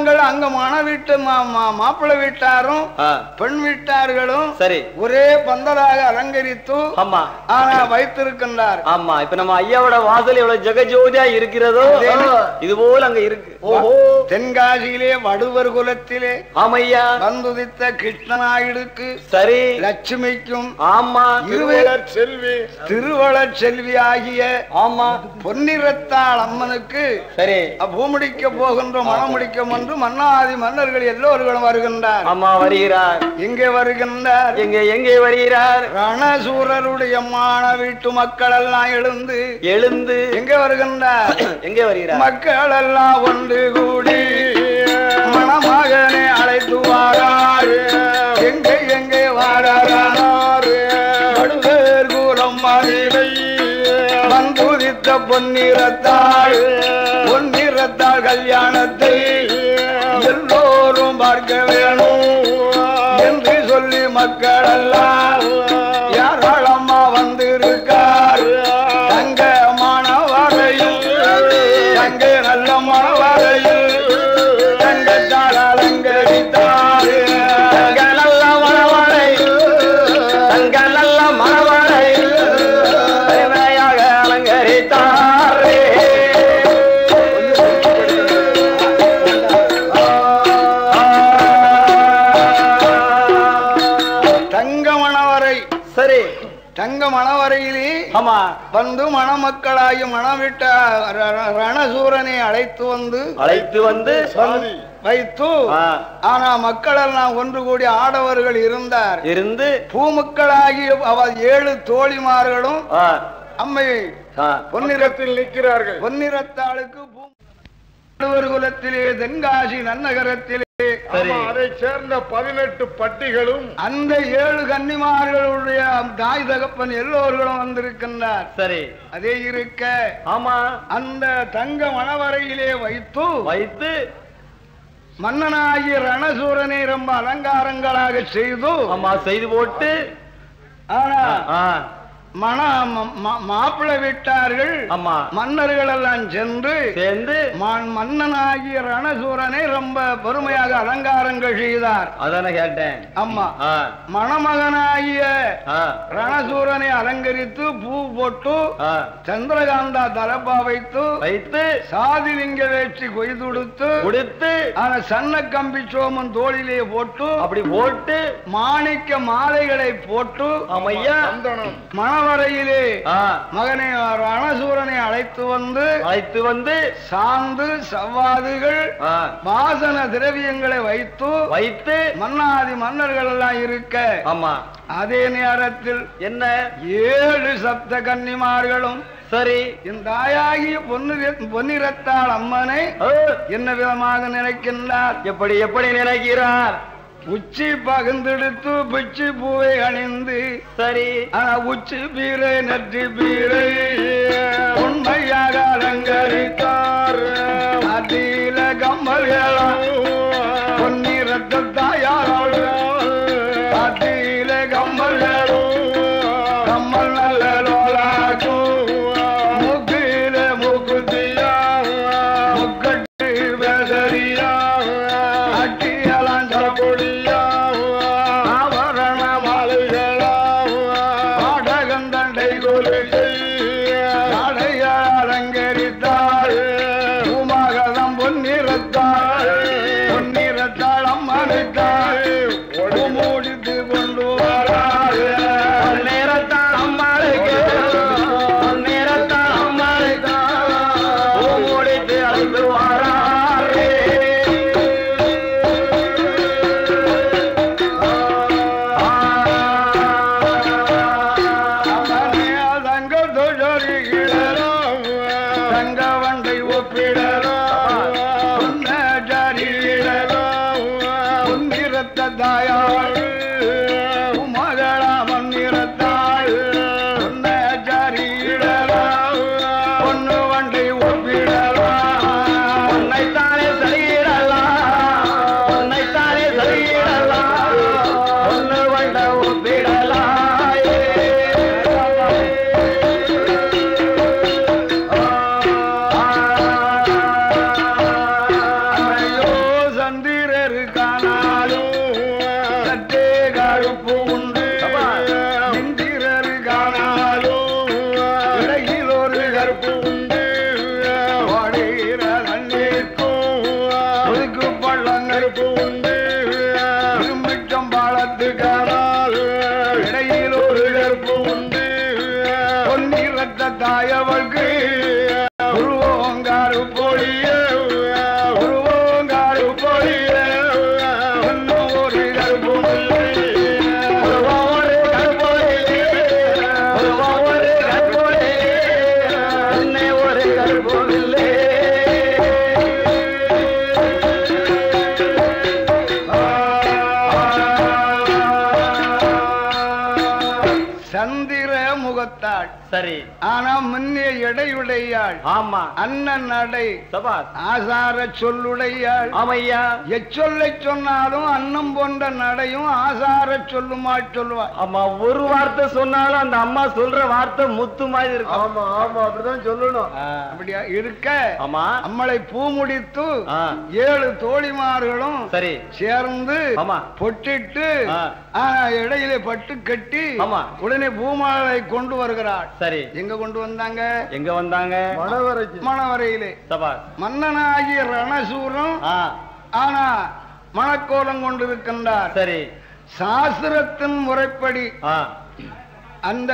குடும்பங்கள் அங்க மன வீட்டு மாப்பிள்ளை வீட்டாரும் பெண் வீட்டார்களும் சரி ஒரே பந்தலாக அலங்கரித்து ஆமா ஆனா வைத்திருக்கின்றார். ஆமா இப்ப நம்ம ஐயாவோட வாசல் எவ்வளவு ஜெகஜோதியா இருக்கிறதோ இது போல அங்க இருக்கு. ஓஹோ தென்காசியிலே வடுவர் குலத்திலே ஆமையா வந்துதித்த கிருஷ்ணநாயுடுக்கு சரி லட்சுமிக்கும் ஆமா திருவளர் செல்வி திருவளர் செல்வி ஆகிய ஆமா பொன்னிறத்தாள் அம்மனுக்கு சரி பூமுடிக்க போகின்ற மணமுடிக்கம் என்று மன்னாதி மன்னர்கள் எல்லோர்களும் வருகின்றார். ஆமா வருகிறார். எங்கே வருகின்றார்? எங்கே எங்கே வருகிறார்? ரணசூரருடைய மான வீட்டு மக்கள் எல்லாம் எழுந்து எழுந்து எங்கே வருகின்றார்? எங்கே வருகிறார்? மக்கள் எல்லாம் ஒன்று கூடி மணமகனை அழைத்து வாரார். எங்கே எங்கே வாரார்? படுவேர் கூலம் மதிலை வந்துதித்த பொன்னிறத்தாள் பொன்னிறத்தாள் கல்யாணத்தை எல்லோரும் பார்க்க வேணும் என்று சொல்லி மக்கள் எல்லாம் யாராளம்மா வந்திருக்கார். தங்க மணவரையில் தங்க நல்ல மணவரையில் தங்கத்தால் அலங்கரித்தார். தங்க நல்ல மணவரையில் தங்க நல்ல மணவரையில் அருமையாக அலங்கரித்தார். தங்க மணவரை சரி தங்க மணவரையிலே ஆமா வந்து மணமக்களாகி மணவிட்ட ரணசூரனை அழைத்து வந்து அழைத்து வந்து வைத்து ஆனா மக்கள் எல்லாம் ஒன்று கூடி ஆடவர்கள் இருந்தார். இருந்து பூமக்களாகி அவ ஏழு தோழிமார்களும் அம்மை பொன்னிறத்தில் நிற்கிறார்கள். பொன்னிறத்தாளுக்கு குலத்திலே தென்காசி நன்னகரத்திலே அதை சேர்ந்த பதினெட்டு பட்டிகளும் அந்த ஏழு கன்னிமார்களுடைய தாய் தகப்பன் எல்லோர்களும் வந்திருக்கின்றார். சரி அதே இருக்க ஆமா அந்த தங்க மணவரையிலே வைத்து வைத்து மன்னனாகிய ரணசூரனை ரொம்ப அலங்காரங்களாக செய்து ஆமா செய்து போட்டு ஆனா மன மாப்பிள்ளை விட்டார்கள். ஆமா மன்னர்கள் எல்லாம் சென்று சேர்ந்து மன்னனாகிய ரணசூரனை ரொம்ப பெருமையாக அலங்காரங்கள் செய்தார். அதான கேட்டேன். ஆமா மணமகனாகிய ரணசூரனை அலங்கரித்து பூ போட்டு சந்திரகாந்தா தலப்பா வைத்து வைத்து சாதிலிங்க வேட்சி கொய்துடுத்து கொடுத்து ஆனா சன்ன கம்பி சோமன் தோளிலே போட்டு அப்படி போட்டு மாணிக்க மாலைகளை போட்டு அமையா மணவரையிலே மகனை ரணசூரனை அழைத்து வந்து அழைத்து வந்து சாந்து சவ்வாதுகள் வாசன திரவியங்களை வைத்து வைத்து மன்னாதி மன்னர்கள் எல்லாம் இருக்க ஆமா அதே நேரத்தில் என்ன ஏழு சப்த கன்னிமார்களும் சரி இந்த தாயாகிய பொன்னிறத்தாள் அம்மனை என்ன விதமாக நினைக்கின்றார்? எப்படி எப்படி நினைக்கிறார்? உச்சி பகிர்ந்தெடுத்து பிச்சி பூவை அணிந்து சரி ஆனா உச்சி பீரை நெற்றி பீரை உண்மையாக அலங்கரித்தார். அதில கம்மல்களும் பொன்னிறத்த தாயாரோடு அதில கம்மல்களும் கம்மல் நல்ல லோலாக்கும் முக்கில முக்குத்தியா முக்கட்டு பேசரியா அட்டியலாம் பொடி மறுப்போமில்லை. சந்திர முகத்தாள் சரி. ஆனா முன்னே எடையுடையாள். ஆமா. அண்ணன் நடை சபாஸ். ஆசார சொல்லுடையாள். ஆமையா. எச்சொல்லை சொன்னாலும் அன்னம் போன்ற நடையும் ஆசார சொல்லுமா சொல்லுவா. ஆமா, ஒரு வார்த்தை சொன்னாலும் அந்த அம்மா சொல்ற வார்த்தை முத்து மாதிரி இருக்கும். ஆமா ஆமா அப்படிதான் சொல்லணும். அப்படியா இருக்க. ஆமா. அம்மளை பூ முடித்து ஆ. ஏழு தோழிமார்களும் சரி சேர்ந்து ஆமா. பொட்டிட்டு ஆ. இடையில பட்டு கட்டி ஆமா. உடனே பூமாலை கொண்டு வருகிறாள். சரி. எங்க கொண்டு வந்தாங்க? எங்க வந்தாங்க? மணவரைக்கு. மணவரையிலே. சபாஸ். மன்னனாகிய ரணசூரம் ஆ. ஆனா மணக்கோலம் கொண்டிருக்கின்றார். சரி. சாஸ்திரத்தின் முறைப்படி ஆ. அந்த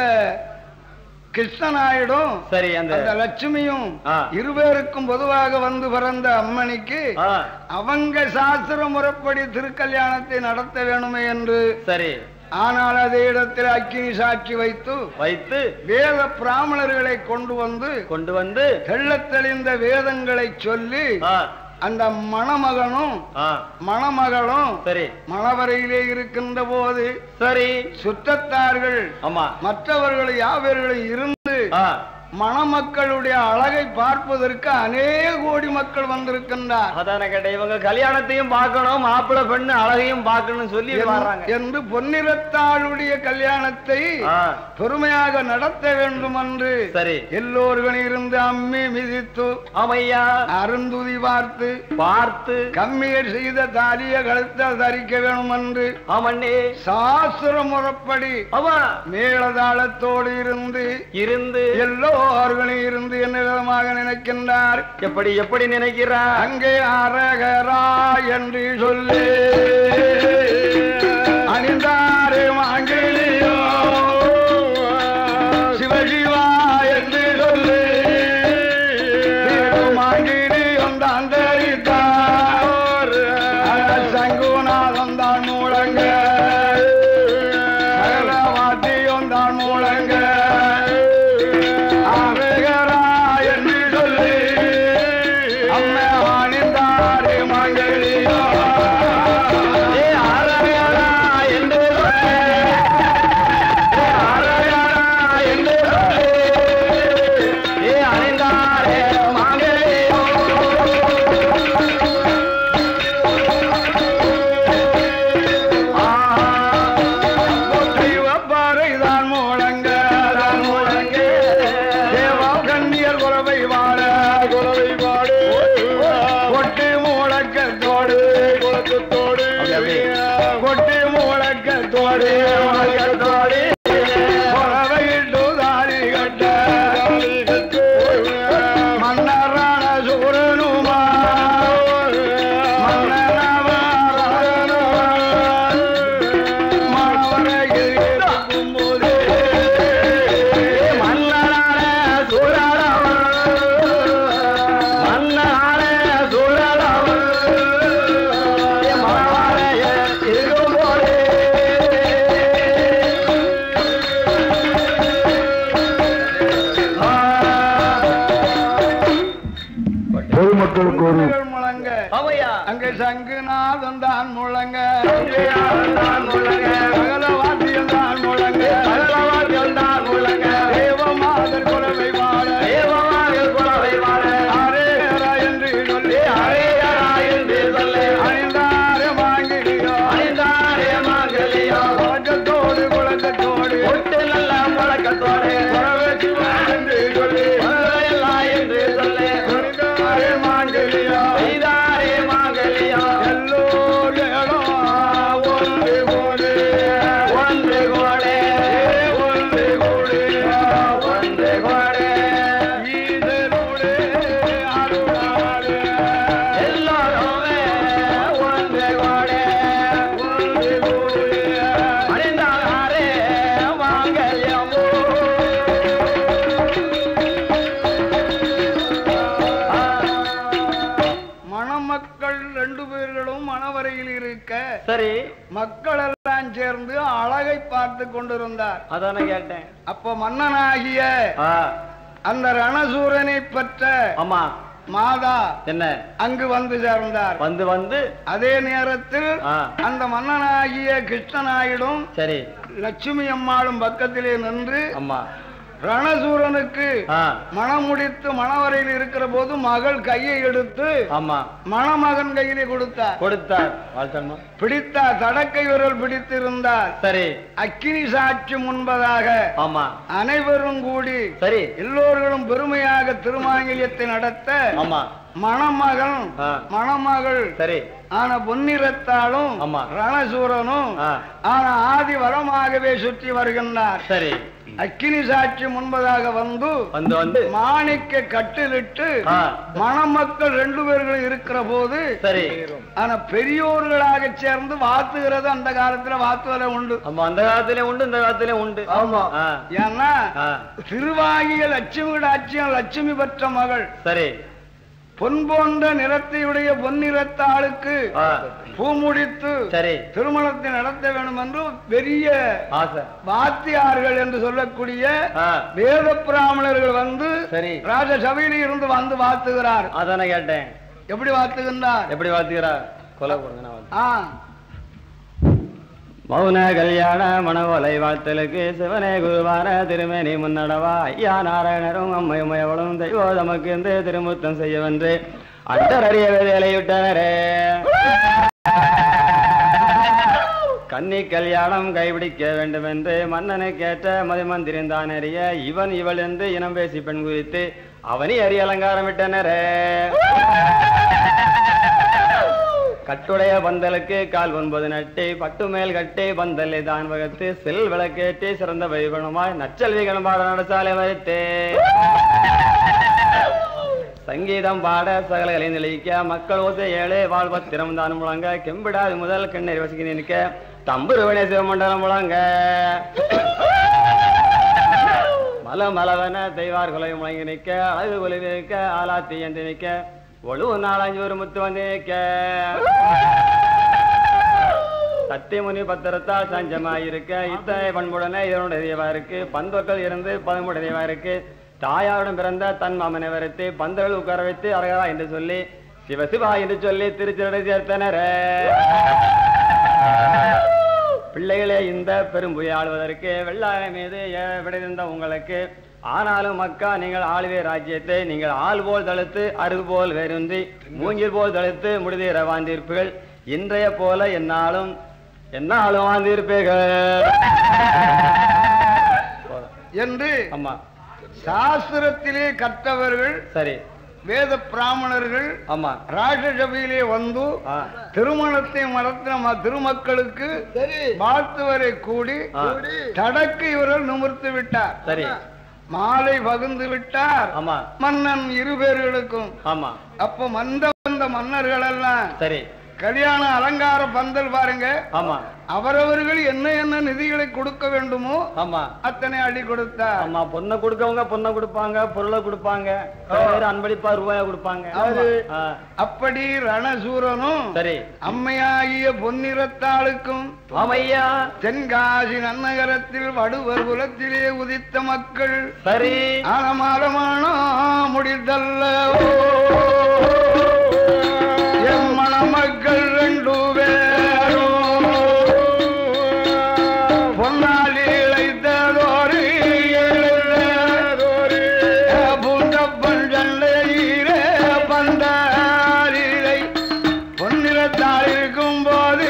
கிருஷ்ணநாயுடும் சரி அந்த அந்த லட்சுமியும் ஆ. இருவேருக்கும் பொதுவாக வந்து பிறந்த அம்மனிக்கு ஆ. அவங்க சாஸ்திர முறைப்படி திருக்கல்யாணத்தை நடத்த வேணுமே என்று. சரி. ஆனால் அதே இடத்தில் அக்கினி சாட்சி வைத்து வைத்து வேத பிராமணர்களை கொண்டு வந்து கொண்டு வந்து தெள்ளத் தெளிந்த வேதங்களை சொல்லி ஆ. அந்த மணமகனும் ஆ. மணமகளும் சரி மணவரையிலே இருக்கின்ற போது சரி சுற்றத்தார்கள் ஆமா மற்றவர்கள் யாவர்களும் இருந்து ஆ. மணமக்களுடைய அழகை பார்ப்பதற்கு அநேக கோடி மக்கள் வந்திருக்கின்றார். அதான கேட்டேன், இவங்க கல்யாணத்தையும் பார்க்கணும், மாப்பிள்ளை பெண்ணு அழகையும் பார்க்கணும் சொல்லி வர்றாங்க என்று பொன்னிறத்தாளுடைய கல்யாணத்தை ஆ. பெருமையாக நடத்த வேண்டும் என்று சரி எல்லோர்களும் இருந்து அம்மி மிதித்து ஆமையா அருந்துதி பார்த்து பார்த்து கம்மியர் செய்த தாலிய கழுத்தால் தரிக்க வேணும் என்று ஆமண்ணே சாஸ்திர முறைப்படி ஆமா மேளதாளத்தோடு இருந்து இருந்து எல்லோர்களும் இருந்து என்ன விதமாக நினைக்கின்றார். எப்படி எப்படி நினைக்கிறார்? அங்கே அரகரா என்று சொல்லி அணிந்தாரே மாங்கிலியோ சிவசிவா என்று சொல்லி மாங்கிலியும் தான் தெரித்தார். சங்குநாதம் தான் மூலங்க சகலவாத்தியும் தான் மூலங்க கொட்டி மூலக்கத்தோடு மூலக்கத்தோடு புறவையிட்டு தாரி கட்ட மன்னரான சூரனுமா மன்னவரையில் இருக்கும் போது மன்னரான சூரனவன் மன்னரான சூரனவன் பொதுமக்களுக்கு ஒரு முழங்க அங்கே சங்குநாதன் தான் முழங்க சகல வாத்தியம் தான் முழங்க சகல வாத்தியம் தான் முழங்க தேவமாதர் குலவை வாழ தேவமாதர் குலவை வாழ அரேரா என்று சொல்லி அரேரா என்று சொல்லி அணிந்தாரே மாங்கிலியோ அணிந்தாரே மாங்கிலியோ குழக்கத்தோடு குழக்கத்தோடு ஒட்டு நல்ல முழக்கத்தோடு என்று சொல்லி எல்லாம் என்று சொல்லி மாங்கலியா மாங்கலியா எல்லோரும் ஒன்று கோடு ஒன்று கோடு ஒன்று கோடு ஒன்று கோடு ஈசனோடு அருளாடு எல்லாருமே ஒன்று கோடு ஒன்று கோடு அணிந்தாரே மாங்கல்யமோ மணமக்கள் ரெண்டு பேர்களும் மணவரையில் இருக்க சரி மக்கள் எல்லாம் சேர்ந்து அழகை பார்த்து கொண்டிருந்தார். அதான கேட்டேன். அப்ப மன்னனாகிய அந்த ரணசூரனை பெற்ற ஆமா மாதா என்ன அங்கு வந்து சேர்ந்தார். வந்து வந்து அதே நேரத்தில் அந்த மன்னனாகிய கிருஷ்ணனாயிடும் சரி லட்சுமி அம்மாளும் பக்கத்திலே நின்று அம்மா ரணசூரனுக்கு மனம் முடித்து மணவரையில் இருக்கிற போது மகள் கையை எடுத்து ஆமா மணமகன் கையிலே கொடுத்தார் கொடுத்தார் பிடித்தார். தடக்கை விரல் பிடித்திருந்தார். சரி அக்கினி சாட்சி முன்பதாக ஆமா அனைவரும் கூடி சரி எல்லோர்களும் பெருமையாக திருமாங்கல்யத்தை நடத்த ஆமா மணமகன் மணமகள் சரி ஆன பொன்னிறத்தாலும் ரணசூரனும் ஆன ஆதி வரமாகவே சுற்றி வருகின்றார். சரி அக்கினி சாட்சி முன்பதாக வந்து வந்து வந்து மாணிக்க கட்டிலிட்டு மணமக்கள் ரெண்டு பேர்களும் இருக்கிற போது சரி ஆனா பெரியோர்களாக சேர்ந்து வாத்துகிறது அந்த காலத்துல வாத்துவரை உண்டு. அந்த காலத்திலே உண்டு இந்த காலத்திலே உண்டு. ஆமா ஏன்னா திருவாகிய லட்சுமி ஆட்சியம் லட்சுமி பெற்ற மகள் சரி பொன் போன்ற நிறத்தையுடைய பொன்னிறத்தாளுக்கு பூமுடித்து சரி திருமணத்தை நடத்த வேண்டும் என்று பெரிய வாத்தியார்கள் என்று சொல்லக்கூடிய வேத பிராமணர்கள் வந்து சரி ராஜசபையில் இருந்து வந்து வாத்துகிறார். அதான கேட்டேன் எப்படி வாத்துகின்றார் எப்படி வாத்துகிறார் கொலை கொடுங்க. மௌன கல்யாண மணவலை வாழ்த்தலுக்கு சிவனே குருவான திருமேனி முன்னடவா ஐயா நாராயணரும் அம்மையும் எவளும் தெய்வோ தமக்கு இந்த திருமுத்தம் செய்யவென்று அண்டறிய வேலையிட்டனரே. கன்னி கல்யாணம் கைபிடிக்க வேண்டும் என்று மன்னனை கேட்ட மதிமந்திரிந்தான் அறிய இவன் இவள் என்று இனம் பேசி பெண் குறித்து அவனி அறி அலங்காரம் விட்டனரே. கட்டுடைய பந்தலுக்கு கால் ஒன்பது நட்டி பட்டு மேல் கட்டி பந்தலை தான் வகுத்து செல் விளக்கேற்றி சிறந்த வைபவமாய் நச்சல்வி கணபாட நடசாலை வைத்தே. சங்கீதம் பாட சகலகளை நிலைக்க மக்கள் ஓசை ஏழு வாழ்வத்திரம் தான் முழங்க கெம்பிடாது முதல் கண்ணீர் வசிக்க நிற்க தம்புருவனே சிவமண்டலம் முழங்க மல மலவன தெய்வார் குலை முழங்கி நிற்க அழகு குலவி நிற்க ஆலாத்தி என்று நிற்க ஒழு நாலஞ்சு ஒரு முத்து வந்து நிற்க சத்தியமுனி பத்திரத்தால் சஞ்சமாயிருக்க இத்தனை பண்புடனே இதனுடையவா இருக்கு பந்தொக்கள் இருந்து பதமுடையவா இருக்கு தாயாருடன் பிறந்த தன் மாமனை வரைத்து பந்தர்கள் உட்கார வைத்து அரகரா என்று சொல்லி சிவசிவா என்று சொல்லி திருச்சிரடை சேர்த்தனர். பிள்ளைகளே இந்த பெரும்புயை ஆளுவதற்கு வெள்ளாய மீது விடைந்த உங்களுக்கு ஆனாலும் மக்கா நீங்கள் ஆளுவே ராஜ்யத்தை நீங்கள் ஆள் போல் தடுத்து அருகு போல் வேறுந்தி மூங்கில் போல் தடுத்து முடிதீர வாழ்ந்திருப்பீர்கள். இன்றைய போல என்னாலும் என்னாலும் வாழ்ந்திருப்பீர்கள் என்று ஆமா சாஸ்திரத்திலே கற்றவர்கள் சரி வேத பிராமணர்கள் ஆமா ராஜசபையிலே வந்து திருமணத்தை நடத்தின திருமக்களுக்கு வாழ்த்துவரை கூடி தடக்கு இவர்கள் நிமிர்த்து விட்டார். சரி மாலை பகிர்ந்து விட்டார். ஆமா மன்னன் இரு பேர்களுக்கும் ஆமா அப்ப மந்த வந்த மன்னர்கள் எல்லாம் சரி கல்யாண அலங்கார பந்தல் பாருங்க ஆமா அவரவர்கள் என்ன என்ன நிதிகளை கொடுக்க வேண்டுமோ ஆமா அத்தனை அடி கொடுத்தார். ஆமா பொண்ணை கொடுக்கவங்க பொண்ணை கொடுப்பாங்க பொருளை கொடுப்பாங்க அன்பளிப்பா ரூபாயா கொடுப்பாங்க. அப்படி ரணசூரனும் சரி அம்மையாகிய பொன்னிறத்தாளுக்கும் ஆமையா தென்காசி நன்னகரத்தில் வடுவர் குலத்திலே உதித்த மக்கள் சரி ஆனமானமான முடிதல்ல என் மணமக்கள் ரெண்டு பேரும் பொன்னாலி இழைத்ததோரு பூண்டப்பன் சண்டையிலே பந்தாரிலை பொன்னிறத்தால் இருக்கும் போது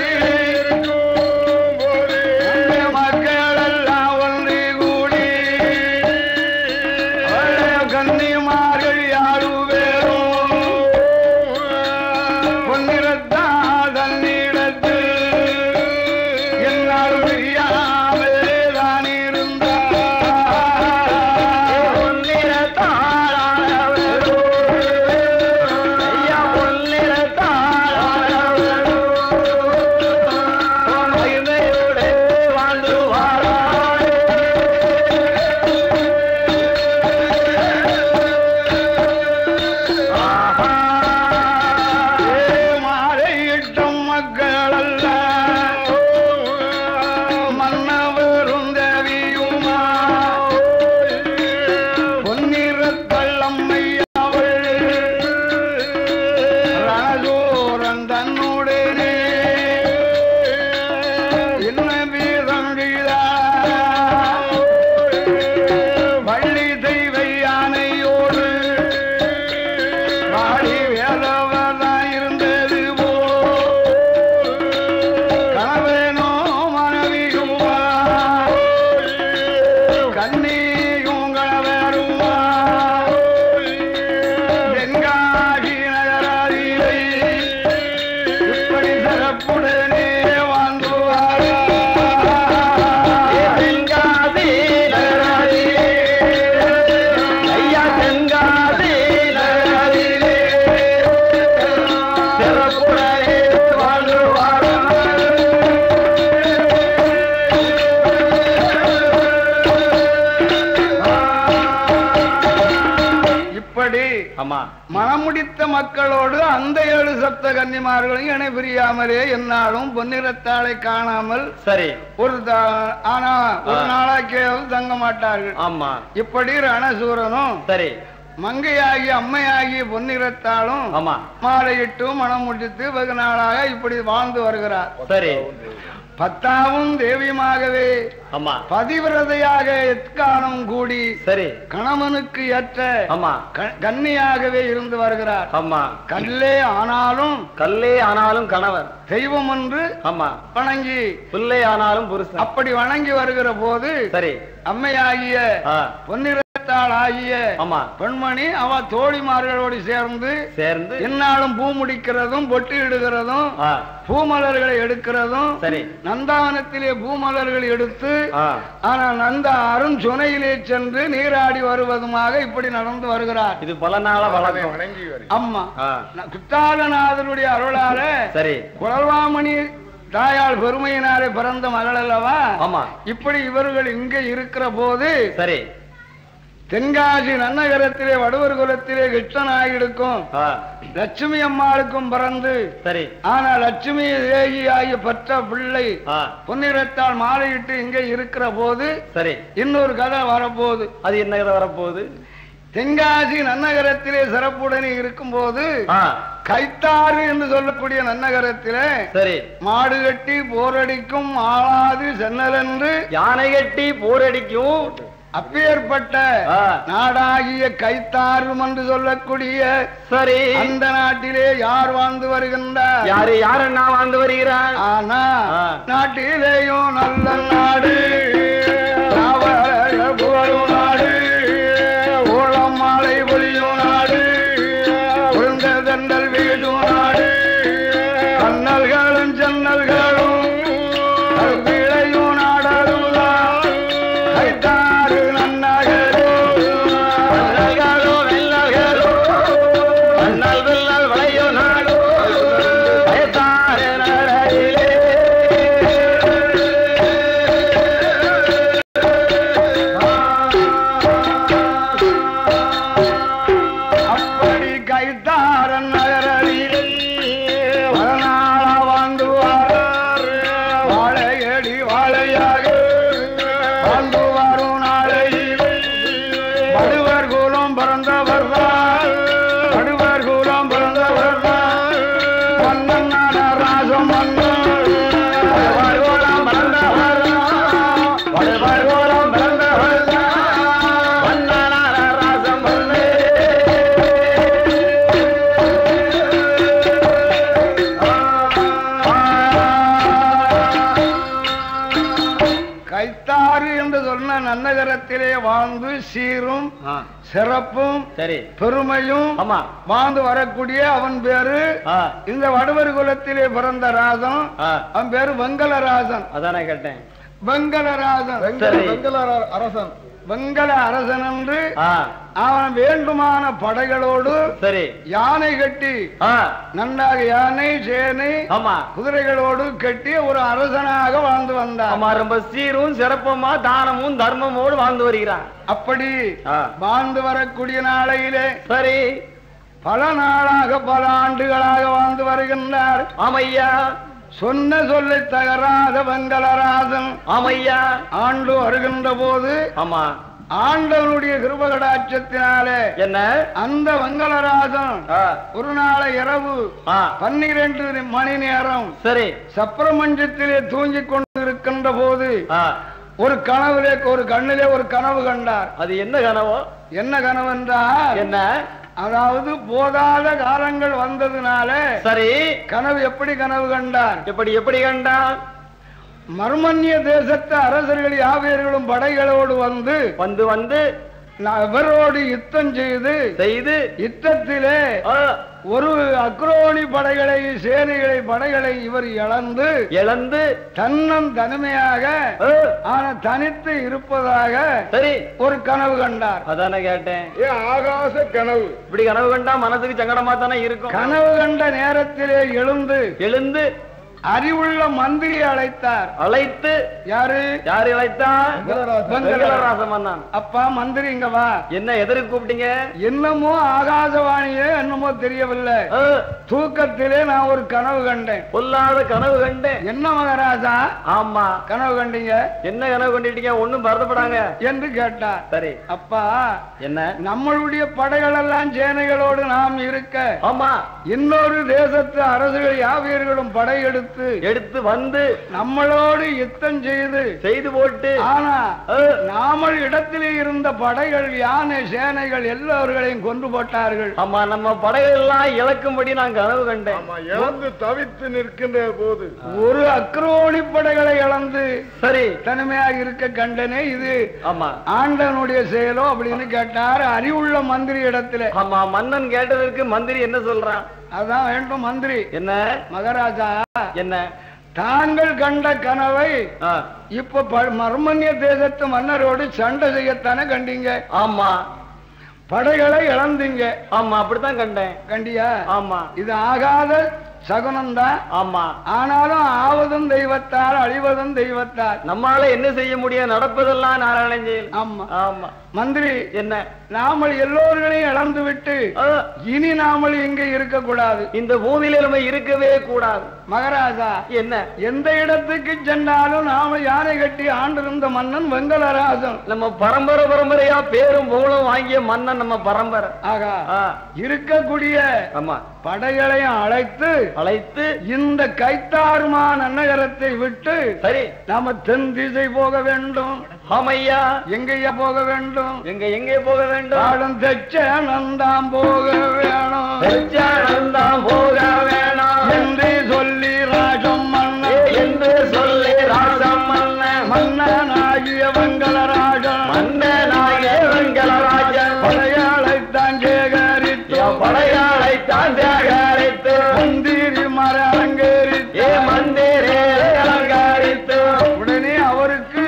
மக்கள் எல்லாம் ஒன்று கூடி கன்னிமார்கள் யாரு பேரும் ஆமா மனமுடித்த மக்களோடு அந்த ஏழு சப்த கன்னிமார்களையும் இணை பிரியாமலே என்னாலும் பொன்னிறத்தாளை காணாமல் சரி ஒரு ஆனா ஒரு நாளாக்கியாவது தங்க மாட்டார்கள். ஆமா இப்படி ரணசூரனும் சரி மங்கையாகி அம்மையாகி பொன்னிறத்தாலும் ஆமா மாலையிட்டு மனம் முடித்து வெகு நாளாக இப்படி வாழ்ந்து வருகிறார். சரி பத்தாவும் தேவியுமாகவே ஆமா பதிவிரதையாக எத்காலம் கூடி சரி கணவனுக்கு ஏற்ற ஆமா கன்னியாகவே இருந்து வருகிறார். ஆமா கல்லே ஆனாலும் கல்லே ஆனாலும் கணவர் தெய்வம் என்று ஆமா வணங்கி பிள்ளை ஆனாலும் புருஷன் அப்படி வணங்கி வருகிற போது சரி அம்மையாகிய பொன்னிறத்தாள் ஆகிய ஆமா பெண்மணி அவ தோழிமார்களோடு சேர்ந்து சேர்ந்து என்னாலும் பூ முடிக்கிறதும் பொட்டு இடுகிறதும் பூமலர்களை எடுக்கிறதும் சரி நந்தாவனத்திலே பூமலர்கள் எடுத்து ஆனால் நந்தா அருண் சுனையிலே சென்று நீராடி வருவதுமாக இப்படி நடந்து வருகிறார். இது பல நாள வழக்கம். அம்மா குத்தாலநாதனுடைய அருளால சரி குழல்வாமணி தாயால் பெருமையினாலே பிறந்த மகள் அல்லவா. ஆமா இப்படி இவர்கள் இங்கே இருக்கிற போது சரி தென்காசி நன்னகரத்திலே வடுவர் குலத்திலே கிருஷ்ணனாயிருக்கும் லட்சுமி அம்மாளுக்கும் பிறந்து சரி ஆனா லட்சுமி தேகி ஆகிய பெற்ற பிள்ளை பொன்னிறத்தால் மாலையிட்டு இங்கே இருக்கிற போது சரி இன்னொரு கதை வரப்போகுது. அது என்ன கதை வரப்போகுது? தென்காசி நன்னகரத்திலே சிறப்புடனே இருக்கும் போது கைத்தாறு என்று சொல்லக்கூடிய நன்னகரத்திலே சரி மாடு கட்டி போரடிக்கும் ஆளாது சென்னல் என்று யானை கட்டி போரடிக்கும் அப்பேற்பட்ட நாடாகிய கைத்தாறும் என்று சொல்லக்கூடிய சரி அந்த நாட்டிலே யார் வாழ்ந்து வருகின்றார்? யாரு யார் என்ன வாழ்ந்து வருகிறார்? ஆனா நாட்டிலேயும் நல்ல நாடு புகழும் நாடு ஓளம் மாலை பொழியும் நாடு உருந்த தண்டல் வீடும் நாடு கண்ணல்களும் ஜன்னல்களும் விளையும் நாடருதான் கைத்தாறு நன்னகரோ கண்ணல்களோ வெள்ளல்களோ கண்ணல் வெள்ளல் விளையும் நாடு கைத்தாறு நகரிலே அப்படி கைத்தாரன் நகரில் மறுநாள வாழ்ந்து வாரார் வாழையடி வாழையாக வாழ்ந்து வரும் நாளையில் வடுவர் குலம் பிறந்தவர் தான் வடுவர் குலம் பிறந்தவர் தான் மன்னன் ராசம் மன்னன் வடுவர் குலம் பிறந்தவர் வடுவர் குலம் பிறந்தவர் மன்னன் ராசம் மன்னன் கைத்தாறு என்று சொன்ன நன்னகரத்திலே வாழ்ந்து சீரும் சிறப்பும் சரி பெருமையும் வாழ்ந்து வரக்கூடிய அவன் பேரு இந்த வடுவர் குலத்திலே பிறந்த ராசன். அவன் பேரு வெங்கலராசன். அதானே கேட்டேன். வெங்கலராசன் வெங்கல அரசன் வெங்கல அரசன் என்று அவன் வேண்டுமான படைகளோடு சரி யானை கட்டி நன்றாக யானை சேனை குதிரைகளோடு கட்டி ஒரு அரசனாக வாழ்ந்து வந்தான். ரொம்ப சீரும் சிறப்புமா தானமும் தர்மமோடு வாழ்ந்து வருகிறான். அப்படி வாழ்ந்து வரக்கூடிய நாளையிலே சரி பல நாளாக பல ஆண்டுகளாக வாழ்ந்து வருகின்றார். ஆமையா சொன்ன சொல்லை தகராத வெங்கலராசன் ஆமையா ஆண்டு வருகின்ற போது ஆமா ஆண்டவனுடைய கிருபகடாட்சத்தினாலே என்ன அந்த வெங்கலராசன் ஒரு நாளை இரவு பன்னிரண்டு மணி நேரம் சரி சப்ரமஞ்சத்திலே தூங்கிக் கொண்டிருக்கின்ற போது ஒரு கனவுலே ஒரு கண்ணிலே ஒரு கனவு கண்டார். அது என்ன கனவோ? என்ன கனவு என்றால் என்ன அதாவது போதாத காலங்கள் வந்ததுனால சரி கனவு எப்படி கனவு கண்டார்? எப்படி எப்படி கண்டார்? மர்மன்ய தேசத்து அரசர்கள் யாவையர்களும் படைகளோடு வந்து வந்து வந்து இவரோடு யுத்தம் செய்து செய்து யுத்தத்திலே ஒரு அக்ரோனி படைகளை சேனைகளை படைகளை இவர் இழந்து இழந்து தன்னன் தனிமையாக ஆனா தனித்து இருப்பதாக சரி ஒரு கனவு கண்டார். அதானே கேட்டேன். ஆகாச கனவு. இப்படி கனவு கண்டா மனசுக்கு சங்கடமா தானே இருக்கும். கனவு கண்ட நேரத்திலே எழுந்து எழுந்து அறிவுள்ள மந்திரி அழைத்தார். அழைத்து யாரு யாரு அழைத்தார்? வெங்கடராச மன்னன். அப்பா மந்திரி இங்க வா. என்ன எதற்கு கூப்பிட்டீங்க? என்னமோ ஆகாசவாணியே என்னமோ தெரியவில்லை. தூக்கத்திலே நான் ஒரு கனவு கண்டேன். பொல்லாத கனவு கண்டேன். என்ன மகாராஜா? ஆமா கனவு கண்டீங்க? என்ன கனவு கண்டிட்டீங்க? ஒண்ணும் பரதப்படாங்க என்று கேட்டார். சரி அப்பா என்ன? நம்மளுடைய படைகள் எல்லாம் சேனைகளோடு நாம் இருக்க, ஆமா இன்னொரு தேசத்து அரசுகள் யாவியர்களும் படையெடுத்து எடுத்து வந்து நம்மளோடு யுத்தம் செய்து செய்து போட்டு, ஆனா நாமல் இடத்திலே இருந்த படைகள் யானை சேனைகள் எல்லோர்களையும் கொண்டு போட்டார்கள். ஆமா நம்ம படைகள் எல்லாம் இழக்கும்படி நான் கனவு கண்டேன். இழந்து தவித்து நிற்கின்ற போது ஒரு அக்ரோணி படைகளை இழந்து சரி தனிமையாக இருக்க கண்டனே. இது ஆமா ஆண்டனுடைய செயலோ அப்படின்னு கேட்டார் அறிவுள்ள மந்திரி இடத்துல. ஆமா மன்னன் கேட்டதற்கு மந்திரி என்ன சொல்றான்? அதான் வேண்டும் மந்திரி. என்ன மகாராஜா என்ன? தாங்கள் கண்ட கனவை இப்ப மர்மன்ய தேசத்து மன்னரோடு சண்டை செய்யத்தானே கண்டீங்க. ஆமா படைகளை இழந்தீங்க. ஆமா அப்படித்தான் கண்டேன். கண்டியா? ஆமா இது ஆகாத சகுனம்தான். ஆமா ஆனாலும் ஆவதும் தெய்வத்தால் அழிவதும் தெய்வத்தால். நம்மால என்ன செய்ய முடியும்? நடப்பதெல்லாம் நாராயணன் செயல். ஆமா ஆமா மந்திரி என்ன? நாமல் எல்லோர்களையும் இழந்து விட்டு இனி நாமல் இங்கே இருக்க கூடாது. இந்த பூமியில நம்ம இருக்கவே கூடாது. மகாராஜா என்ன? எந்த இடத்துக்கு சென்றாலும் நாம யானை கட்டி ஆண்டிருந்த மன்னன் வெங்கடராஜன். நம்ம பரம்பரை பரம்பரையா பேரும் புகழும் வாங்கிய மன்னன் நம்ம பரம்பரை. ஆகா இருக்கக்கூடிய ஆமா படைகளையும் அழைத்து அழைத்து இந்த கைத்தாறுமா நன்னகரத்தை விட்டு சரி நாம தென் திசை போக வேண்டும். ஆமையா எங்கய்யா போக வேண்டும்? எங்க எங்கே போக வேண்டும்? ஆடும் தெச்சனந்தாம் போக வேணும். தெச்சனந்தாம் போக வேணும் என்று சொல்லி ராஜம் மன்னன் என்று சொல்லி ராஜம் மன்னன் மன்னனாகிய வெங்கடராஜன் மன்னனாகிய வெங்கடராஜன் படையாளைத்தான் சேகரித்து படையாளைத்தான் சேகரித்து மந்திரி மர அலங்கரித்து மந்திரே அலங்கரித்து உடனே அவருக்கு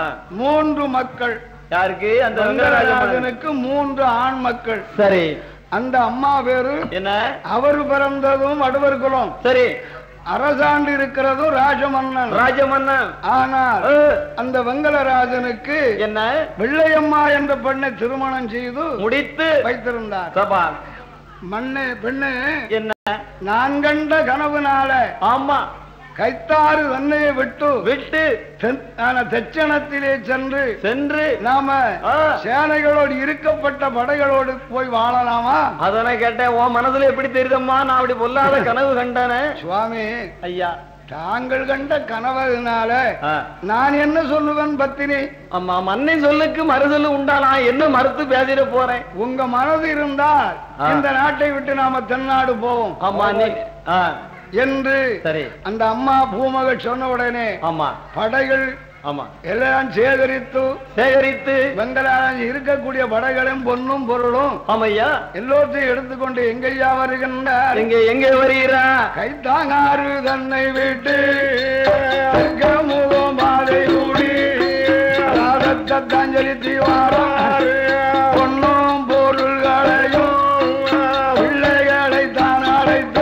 மூன்று மக்கள். யாருக்கு? அந்த வெங்கடராஜனுக்கு மூன்று ஆண் மக்கள். சரி அந்த அம்மா பேரு என்ன? அவர் பிறந்ததும் வடுவர் குலம். சரி அரசாண்டு இருக்கிறதும் ராஜமன்னன் ராஜமன்னன். ஆனால் அந்த வெங்கடராஜனுக்கு என்ன? வெள்ளையம்மா என்ற பெண்ணை திருமணம் செய்து முடித்து வைத்திருந்தார். சபா மண்ணு பெண்ணு என்ன? நான் கண்ட கனவுனால ஆமா கைத்தாறு தன்னையை விட்டு விட்டு தெச்சனத்திலே சென்று சென்று நாம சேனைகளோடு இருக்கப்பட்ட படைகளோடு போய் வாழலாமா? அதனை கேட்டேன். உன் மனசுல எப்படி தெரியுதம்மா? நான் அப்படி பொல்லாத கனவு கண்டானே. சுவாமி ஐயா தாங்கள் கண்ட கனவுனால நான் என்ன சொல்லுவேன் பத்தினி? ஆமா மண்ணை சொல்லுக்கு மறுசொல்லு உண்டா? நான் என்ன மறுத்து பேசிட போறேன்? உங்க மனது இருந்தால் இந்த நாட்டை விட்டு நாம தென்னாடு போவோம். ஆமா நீ என்று சரி அந்த அம்மா பூமகள் சொன்ன உடனே ஆமா படைகள் ஆமா எல்லாம் சேகரித்து சேகரித்து வெங்கடாஜன் இருக்கக்கூடிய படைகளும் பொன்னும் பொருளும் ஆமையா எல்லோத்தையும் எடுத்துக்கொண்டு எங்கய்யா வருகின்றார்? எங்க எங்கே வருகிறா? கைத்தாங்காறு தன்னை விட்டு முகம் மாலை கூடி தாஞ்சலி தீவாரம் பொன்னும் பொருள்களையும் பிள்ளைகளை தான் அழைத்து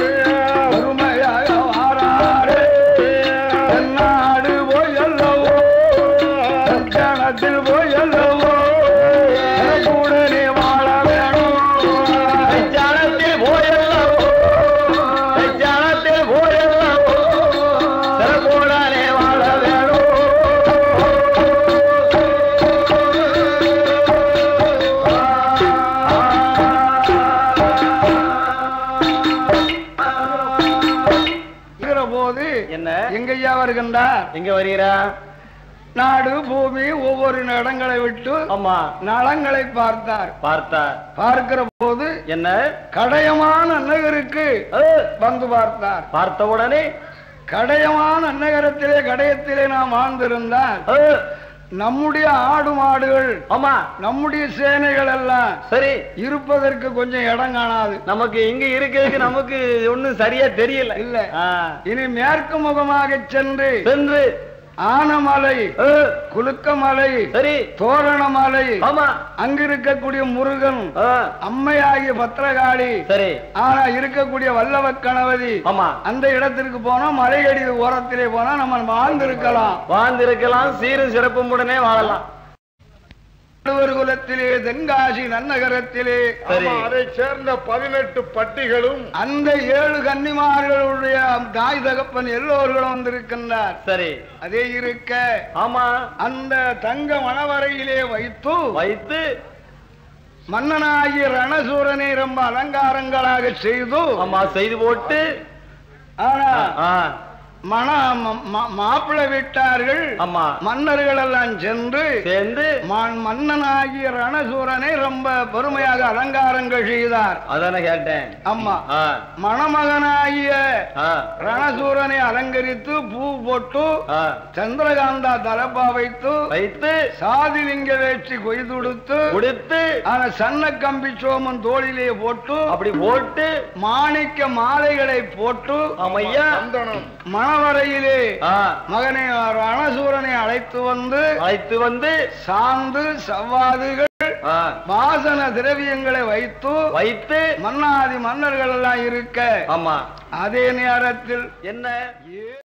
போயல்லவோ கூடனே வாழ வேணும். ஜனத்தில் போயல்லவோ ஜனத்தில் போயல்லவோ கூடனே வாழ வேணும். போது என்ன எங்கய்யா வருகின்றார்? எங்க வருகிறா? நாடு பூமி ஒவ்வொரு இடங்களை விட்டு ஆமா நலங்களை பார்த்தார். பார்த்தார். பார்க்கிற போது என்ன கடையமான நகருக்கு வந்து பார்த்தார். பார்த்த உடனே கடையமான நகரத்திலே கடையத்திலே நாம் வாழ்ந்திருந்தால் நம்முடைய ஆடு மாடுகள் ஆமா நம்முடைய சேனைகள் எல்லாம் சரி இருப்பதற்கு கொஞ்சம் இடம் காணாது. நமக்கு இங்க இருக்கிறதுக்கு நமக்கு ஒண்ணும் சரியா தெரியல. இல்ல இனி மேற்கு முகமாக சென்று சென்று ஆனமலை, குலுக்கமலை, சரி, தோரணமலை, ஆமா, அங்க இருக்கக்கூடிய முருகன், ஆ, அம்மையாகிய பத்திரகாளி, சரி, ஆனா இருக்கக்கூடிய வல்லவ கணவதி, ஆமா, அந்த இடத்திற்கு போனா மலையடி ஓரத்திலே போனா நம்ம வாழ்ந்திருக்கலாம், வாழ்ந்திருக்கலாம், சீரும் சிறப்பும் உடனே வாழலாம். குலத்திலே தென்காசி நன்னகரத்திலே அதை சேர்ந்த பதினெட்டு பட்டிகளும் அந்த ஏழு கன்னிமார்களுடைய தாய் தகப்பன் எல்லோர்களும் வந்திருக்கின்றார். சரி, அதே இருக்க ஆமா, அந்த தங்க மணவரையிலே வைத்து வைத்து மன்னனாகிய ரணசூரனை ரொம்ப அலங்காரங்களாக செய்து, ஆமா, செய்து போட்டு, ஆனா ஆ, மன மாப்பிள்ளை வீட்டார்கள், ஆமா, மன்னர்கள் எல்லாம் சென்று சேர்ந்து மன்னனாகிய ரணசூரனை ரொம்ப பெருமையாக அலங்காரங்கள் செய்தார். அதான கேட்டேன். ஆமா, ஆ, மணமகனாகிய ஆ, ரணசூரனை அலங்கரித்து பூ போட்டு ஆ, சந்திரகாந்தா தலப்பா வைத்து வைத்து சாதிலிங்க வேற்றி கொய்துடுத்து உடுத்து ஆனா சன்ன கம்பி சோமன் தோளிலே போட்டு அப்படி போட்டு மாணிக்க மாலைகளை போட்டு ஆமையா சந்தனம் மணவரையிலே ஆ, மகனை ரணசூரனை அழைத்து வந்து அழைத்து வந்து சாந்து சவ்வாதுகள் ஆ, வாசன திரவியங்களை வைத்து வைத்து மன்னாதி மன்னர்கள் எல்லாம் இருக்க, ஆமா, அதே நேரத்தில் என்ன